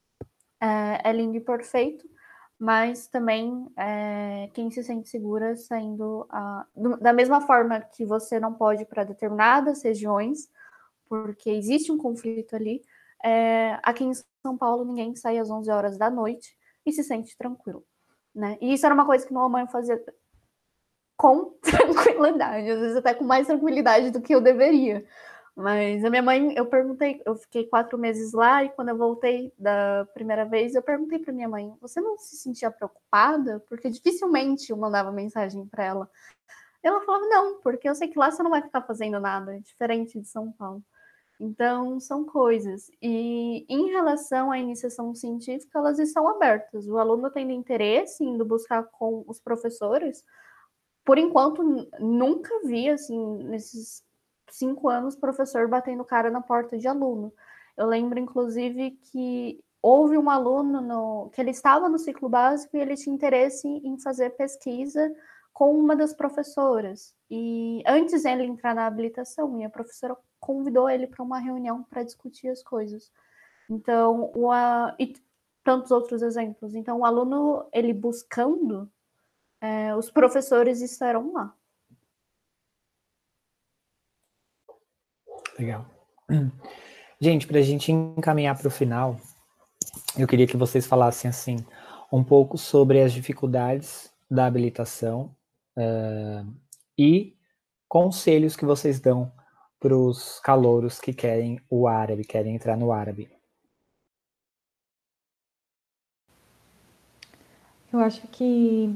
é lindo e perfeito, mas também quem se sente segura saindo da mesma forma que você não pode ir para determinadas regiões, porque existe um conflito ali. Aqui em São Paulo, ninguém sai às 11 horas da noite e se sente tranquilo. Né? E isso era uma coisa que minha mãe fazia com tranquilidade, às vezes até com mais tranquilidade do que eu deveria. Mas a minha mãe, eu fiquei 4 meses lá, e quando eu voltei da primeira vez, eu perguntei para minha mãe, você não se sentia preocupada? Porque dificilmente eu mandava mensagem para ela. Ela falava, não, porque eu sei que lá você não vai ficar fazendo nada, diferente de São Paulo. Então, são coisas. E em relação à iniciação científica, elas estão abertas. O aluno tendo interesse em buscar com os professores, por enquanto, nunca vi, assim, nesses 5 anos, professor batendo cara na porta de aluno. Eu lembro, inclusive, que houve um aluno que ele estava no ciclo básico e ele tinha interesse em fazer pesquisa com uma das professoras. E antes dele entrar na habilitação, a professora convidou ele para uma reunião para discutir as coisas. Então, e tantos outros exemplos. Então, o aluno, ele buscando, os professores estarão lá. Legal. Gente, para a gente encaminhar para o final, eu queria que vocês falassem assim um pouco sobre as dificuldades da habilitação e conselhos que vocês dão para os calouros que querem o árabe, querem entrar no árabe? Eu acho que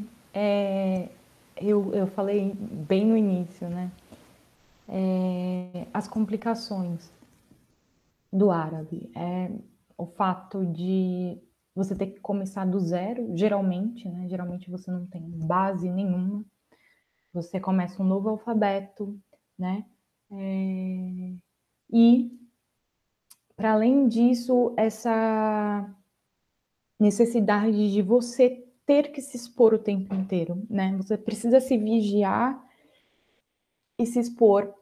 eu falei bem no início, né? As complicações do árabe. O fato de você ter que começar do zero, geralmente, né? Geralmente você não tem base nenhuma. Você começa um novo alfabeto, né? E, para além disso, essa necessidade de você ter que se expor o tempo inteiro, né? Você precisa se vigiar e se expor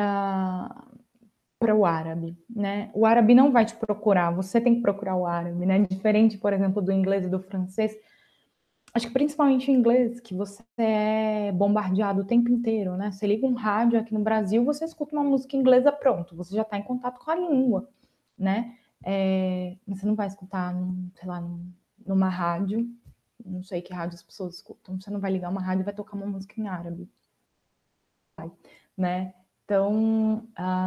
para o árabe, né? O árabe não vai te procurar, você tem que procurar o árabe, né? Diferente, por exemplo, do inglês e do francês. Acho que principalmente o inglês, que você é bombardeado o tempo inteiro, né? Você liga um rádio aqui no Brasil, você escuta uma música inglesa, pronto, você já está em contato com a língua, né? Você não vai escutar, sei lá, numa rádio, não sei que rádio as pessoas escutam, você não vai ligar uma rádio e vai tocar uma música em árabe, né? Então,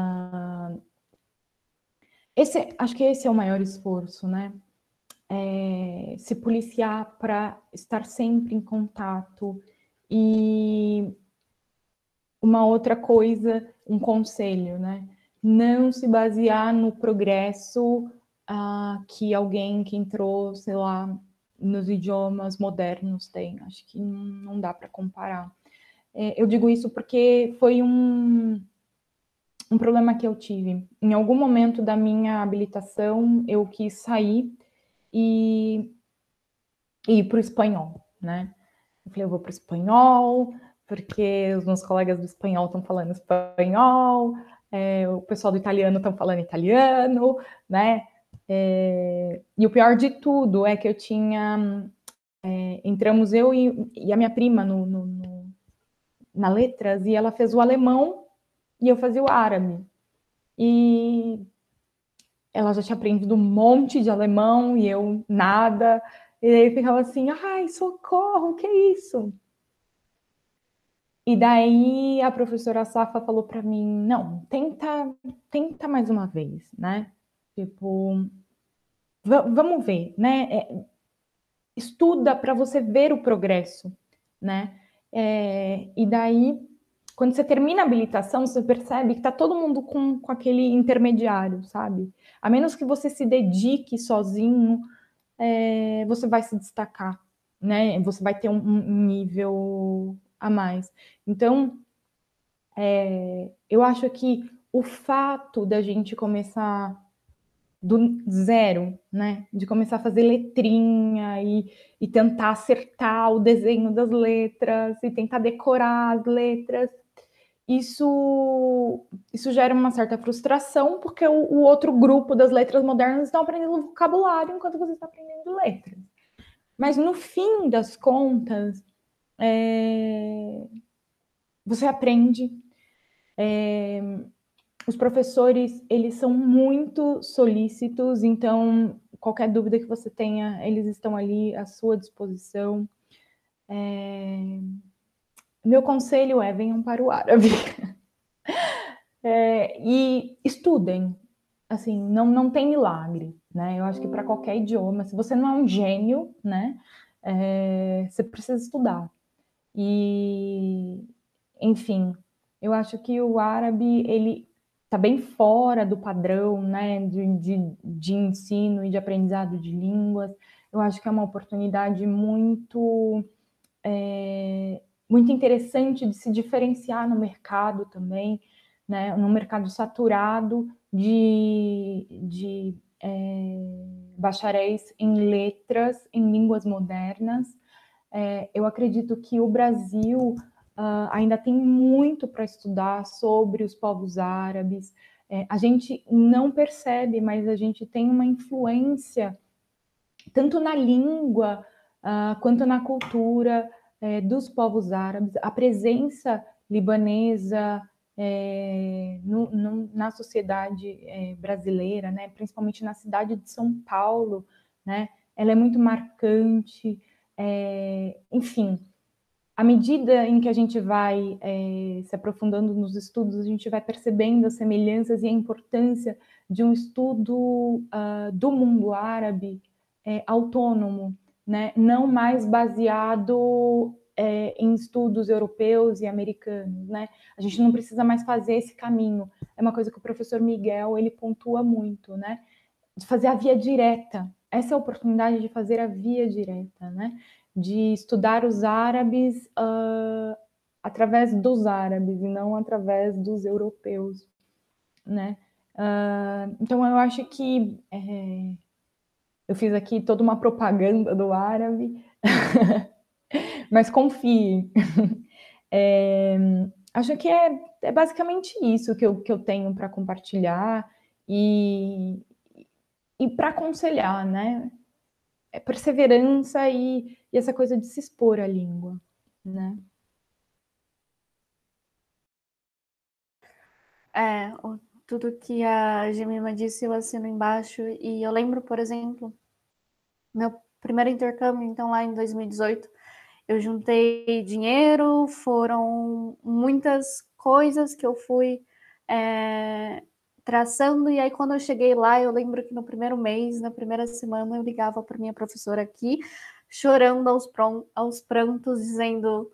acho que esse é o maior esforço, né? Se policiar para estar sempre em contato. E uma outra coisa, um conselho, né? Não se basear no progresso que alguém que entrou, sei lá, nos idiomas modernos tem. Acho que não dá para comparar. Eu digo isso porque foi um problema que eu tive. Em algum momento da minha habilitação, eu quis sair e ir para o espanhol, né? Eu falei, eu vou para o espanhol, porque os meus colegas do espanhol estão falando espanhol, o pessoal do italiano estão falando italiano, né? E o pior de tudo é que eu tinha... entramos eu e a minha prima na letras, e ela fez o alemão e eu fazia o árabe. E ela já tinha aprendido um monte de alemão e eu nada. E aí ficava assim, ai, socorro, o que é isso? E daí a professora Safa falou para mim, não, tenta mais uma vez, né? Tipo, vamos ver, né? Estuda para você ver o progresso, né? E daí, quando você termina a habilitação, você percebe que tá todo mundo com aquele intermediário, sabe? A menos que você se dedique sozinho, você vai se destacar, né? Você vai ter um nível a mais. Então, eu acho que o fato da gente começar do zero, né? De começar a fazer letrinha e tentar acertar o desenho das letras e tentar decorar as letras, isso gera uma certa frustração, porque o outro grupo das letras modernas estão aprendendo vocabulário enquanto você está aprendendo letras. Mas no fim das contas, você aprende. Os professores, eles são muito solícitos, então qualquer dúvida que você tenha, eles estão ali à sua disposição. Meu conselho é: venham para o árabe. E estudem. Assim, não tem milagre, né? Eu acho que para qualquer idioma, se você não é um gênio, né? Você precisa estudar. E, enfim, eu acho que o árabe, ele está bem fora do padrão, né, de ensino e de aprendizado de línguas. Eu acho que é uma oportunidade muito interessante de se diferenciar no mercado também, né, num mercado saturado de bacharéis em letras, em línguas modernas. Eu acredito que o Brasil ainda tem muito para estudar sobre os povos árabes. A gente não percebe, mas a gente tem uma influência tanto na língua quanto na cultura dos povos árabes. A presença libanesa na sociedade brasileira, né, principalmente na cidade de São Paulo, né, ela é muito marcante. Enfim, à medida em que a gente vai se aprofundando nos estudos, a gente vai percebendo as semelhanças e a importância de um estudo do mundo árabe autônomo, né? Não mais baseado em estudos europeus e americanos, né? A gente não precisa mais fazer esse caminho. É uma coisa que o professor Miguel ele pontua muito, né? De fazer a via direta. Essa é a oportunidade de fazer a via direta, né? De estudar os árabes através dos árabes e não através dos europeus, né? Então eu acho que eu fiz aqui toda uma propaganda do árabe, mas confie. Acho que é basicamente isso que eu tenho para compartilhar e para aconselhar, né? É perseverança e essa coisa de se expor à língua, né? Tudo que a Jemima disse eu assino embaixo, e eu lembro, por exemplo, meu primeiro intercâmbio, então lá em 2018, eu juntei dinheiro, foram muitas coisas que eu fui traçando, e aí quando eu cheguei lá, eu lembro que no primeiro mês, na primeira semana, eu ligava para minha professora aqui, chorando aos prantos, dizendo: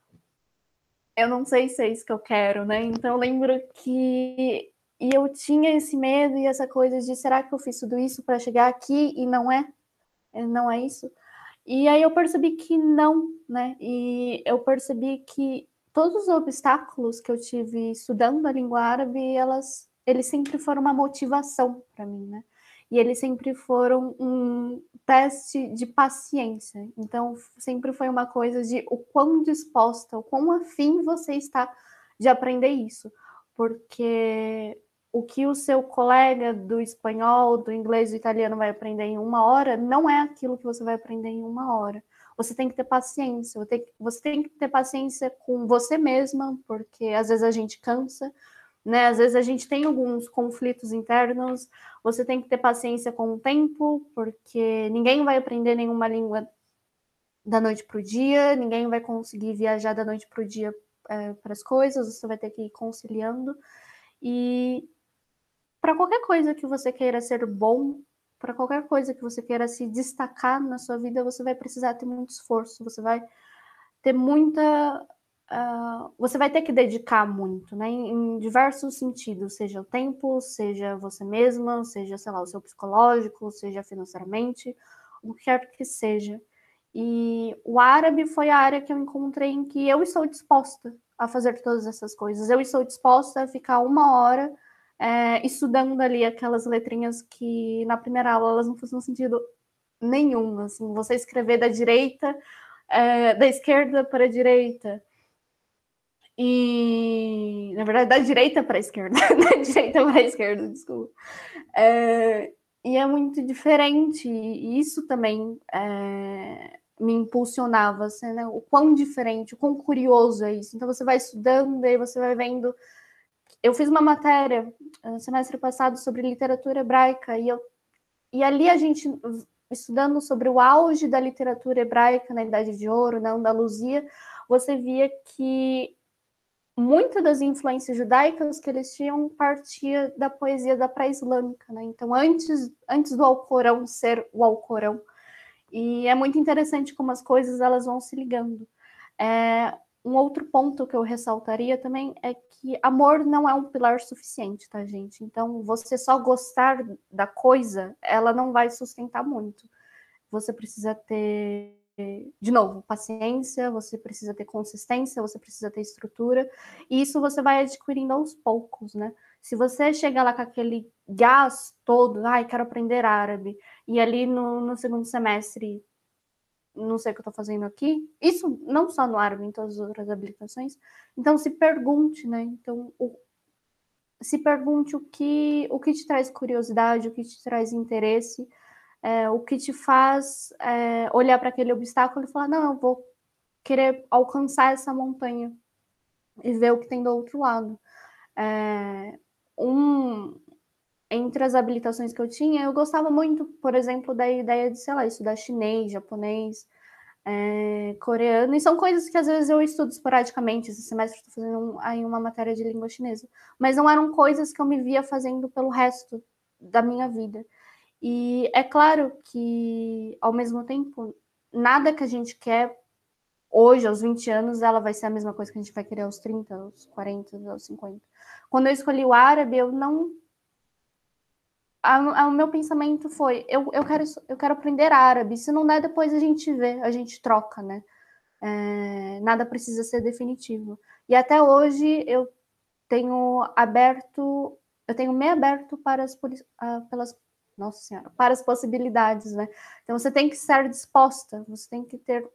eu não sei se é isso que eu quero, né? Então eu lembro que eu tinha esse medo e essa coisa de será que eu fiz tudo isso para chegar aqui e não é isso? E aí eu percebi que não, né? E eu percebi que todos os obstáculos que eu tive estudando a língua árabe, eles sempre foram uma motivação para mim, né? E eles sempre foram um teste de paciência. Então, sempre foi uma coisa de o quão disposta, o quão afim você está de aprender isso. Porque o que o seu colega do espanhol, do inglês, do italiano vai aprender em 1 hora, não é aquilo que você vai aprender em 1 hora. Você tem que ter paciência, você tem que ter paciência com você mesma, porque às vezes a gente cansa, né? Às vezes a gente tem alguns conflitos internos, você tem que ter paciência com o tempo, porque ninguém vai aprender nenhuma língua da noite para o dia, ninguém vai conseguir viajar da noite para o dia para as coisas, você vai ter que ir conciliando. E para qualquer coisa que você queira ser bom, para qualquer coisa que você queira se destacar na sua vida, você vai precisar ter muito esforço, você vai ter muita. Você vai ter que dedicar muito, né? Em diversos sentidos, seja o tempo, seja você mesma, seja, sei lá, o seu psicológico, seja financeiramente, o que quer que seja. E o árabe foi a área que eu encontrei em que eu estou disposta a fazer todas essas coisas. Eu estou disposta a ficar 1 hora estudando ali aquelas letrinhas que na primeira aula elas não faziam sentido nenhum. Assim, você escrever da direita, da esquerda para a direita. E, na verdade, da direita para a esquerda. Da direita para a esquerda, desculpa. E é muito diferente. E isso também me impulsionava, assim, né? O quão diferente, o quão curioso é isso. Então, você vai estudando, aí você vai vendo. Eu fiz uma matéria no semestre passado sobre literatura hebraica, e ali a gente, estudando sobre o auge da literatura hebraica na Idade de Ouro, na Andaluzia, você via que muitas das influências judaicas que eles tinham partia da poesia da pré-islâmica, né? Então, antes do Alcorão ser o Alcorão. E é muito interessante como as coisas elas vão se ligando. Um outro ponto que eu ressaltaria também é que amor não é um pilar suficiente, tá, gente? Então, você só gostar da coisa, ela não vai sustentar muito. Você precisa ter, de novo, paciência, você precisa ter consistência, você precisa ter estrutura, e isso você vai adquirindo aos poucos, né? Se você chegar lá com aquele gás todo, quero aprender árabe, e ali no segundo semestre não sei o que eu estou fazendo aqui. Isso não só no árabe, em todas as outras habilitações. Então, se pergunte, né? Então, se pergunte o que te traz curiosidade, o que te traz interesse, o que te faz olhar para aquele obstáculo e falar, não, eu vou querer alcançar essa montanha e ver o que tem do outro lado. Entre as habilitações que eu tinha, eu gostava muito, por exemplo, da ideia de, sei lá, estudar chinês, japonês, coreano, e são coisas que às vezes eu estudo esporadicamente. Esse semestre estou fazendo aí uma matéria de língua chinesa, mas não eram coisas que eu me via fazendo pelo resto da minha vida. E é claro que, ao mesmo tempo, nada que a gente quer hoje, aos 20 anos, ela vai ser a mesma coisa que a gente vai querer aos 30, aos 40, aos 50. Quando eu escolhi o árabe, eu não... O meu pensamento foi, eu quero aprender árabe, se não der, depois a gente vê, a gente troca, né? Nada precisa ser definitivo. E até hoje eu tenho me aberto para nossa senhora, para as possibilidades, né? Então você tem que estar disposta, você tem que ter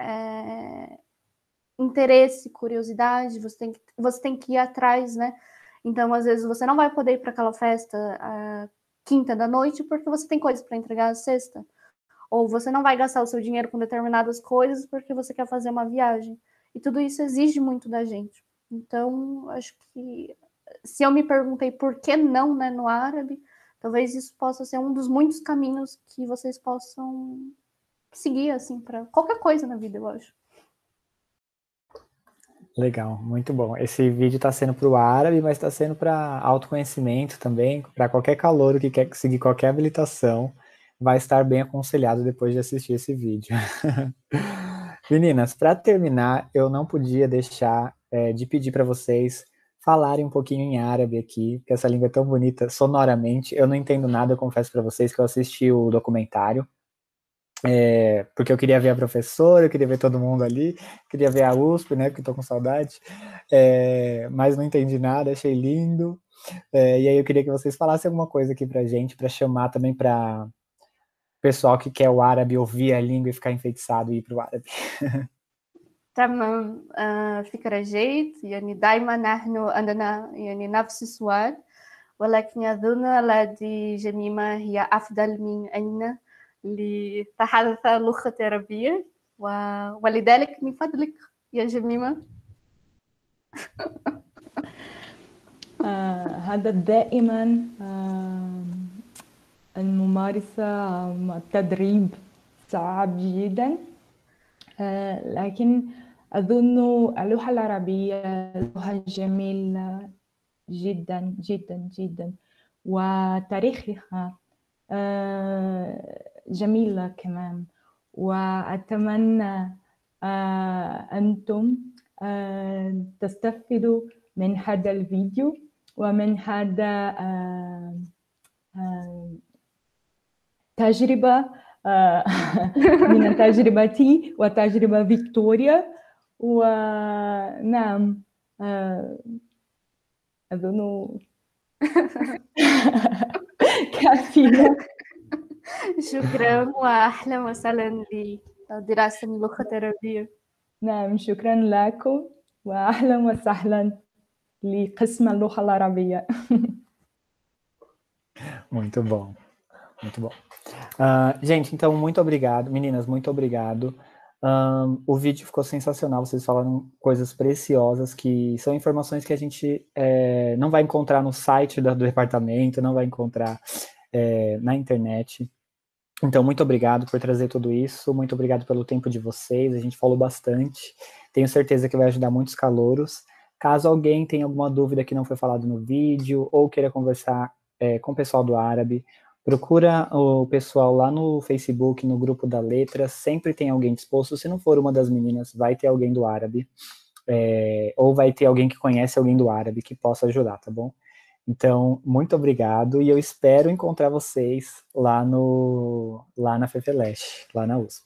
interesse, curiosidade, você tem que ir atrás, né? Então às vezes você não vai poder ir para aquela festa quinta da noite porque você tem coisas para entregar à sexta. Ou você não vai gastar o seu dinheiro com determinadas coisas porque você quer fazer uma viagem. E tudo isso exige muito da gente. Então, acho que se eu me perguntei por que não, né, no árabe, talvez isso possa ser um dos muitos caminhos que vocês possam seguir, assim, para qualquer coisa na vida, eu acho. Legal, muito bom. Esse vídeo está sendo para o árabe, mas está sendo para autoconhecimento também, para qualquer calouro que quer seguir qualquer habilitação, vai estar bem aconselhado depois de assistir esse vídeo. Meninas, para terminar, eu não podia deixar de pedir para vocês falarem um pouquinho em árabe aqui, porque essa língua é tão bonita sonoramente. Eu não entendo nada, eu confesso para vocês que eu assisti o documentário, porque eu queria ver a professora, eu queria ver todo mundo ali, queria ver a USP, né, porque estou com saudade, mas não entendi nada, achei lindo, e aí eu queria que vocês falassem alguma coisa aqui pra gente, para chamar também para pessoal que quer o árabe ouvir a língua e ficar enfeitiçado e ir pro árabe. تمام. فكرة جيد. يعني دائما نحن عندنا يعني نفس السؤال، ولكن يظن الذي جميمة هي أفضل من أن لتحدث لغة عربية، ولذلك من فضلك يا جميمة. هذا دائما الممارسة التدريب صعب جدا، لكن أظن اللغة العربية لغة جميلة جدا جدا جدا، وتاريخها جميلة كمان. وأتمنى أنتم تستفيدوا من هذا الفيديو ومن هذا تجربة من تجربتي وتجربة فيكتوريا. ونعم أظن كافية. شكرا وأهلا وسهلا لدراسة اللغة العربية. نعم، شكرا لكم وأهلا وسهلا لقسم اللغة العربية. Muito bom, muito bom. Gente, então, muito obrigado. Meninas, muito obrigado. O vídeo ficou sensacional, vocês falaram coisas preciosas, que são informações que a gente não vai encontrar no site do departamento, não vai encontrar na internet. Então, muito obrigado por trazer tudo isso, muito obrigado pelo tempo de vocês, a gente falou bastante, tenho certeza que vai ajudar muitos calouros. Caso alguém tenha alguma dúvida que não foi falado no vídeo, ou queira conversar com o pessoal do árabe, procura o pessoal lá no Facebook, no grupo da letra, sempre tem alguém disposto. Se não for uma das meninas, vai ter alguém do árabe, ou vai ter alguém que conhece alguém do árabe que possa ajudar, tá bom? Então, muito obrigado, e eu espero encontrar vocês lá na FEFELESH, lá na USP.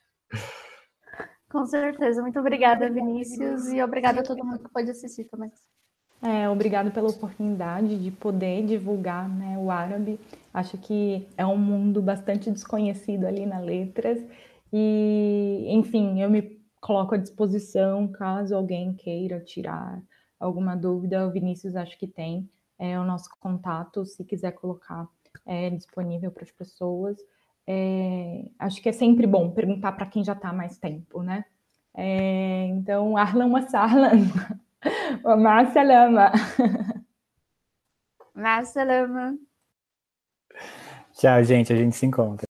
Com certeza. Muito obrigada, Vinícius, e obrigada a todo mundo que pode assistir também. Obrigado pela oportunidade de poder divulgar, né, o árabe. Acho que é um mundo bastante desconhecido ali na Letras. E, enfim, eu me coloco à disposição caso alguém queira tirar alguma dúvida. O Vinícius acho que tem o nosso contato, se quiser colocar disponível para as pessoas. Acho que é sempre bom perguntar para quem já está há mais tempo, né? Então, ahlan wa sahlan. مع السلامة. مع السلامة. Tchau, gente, a gente se encontra.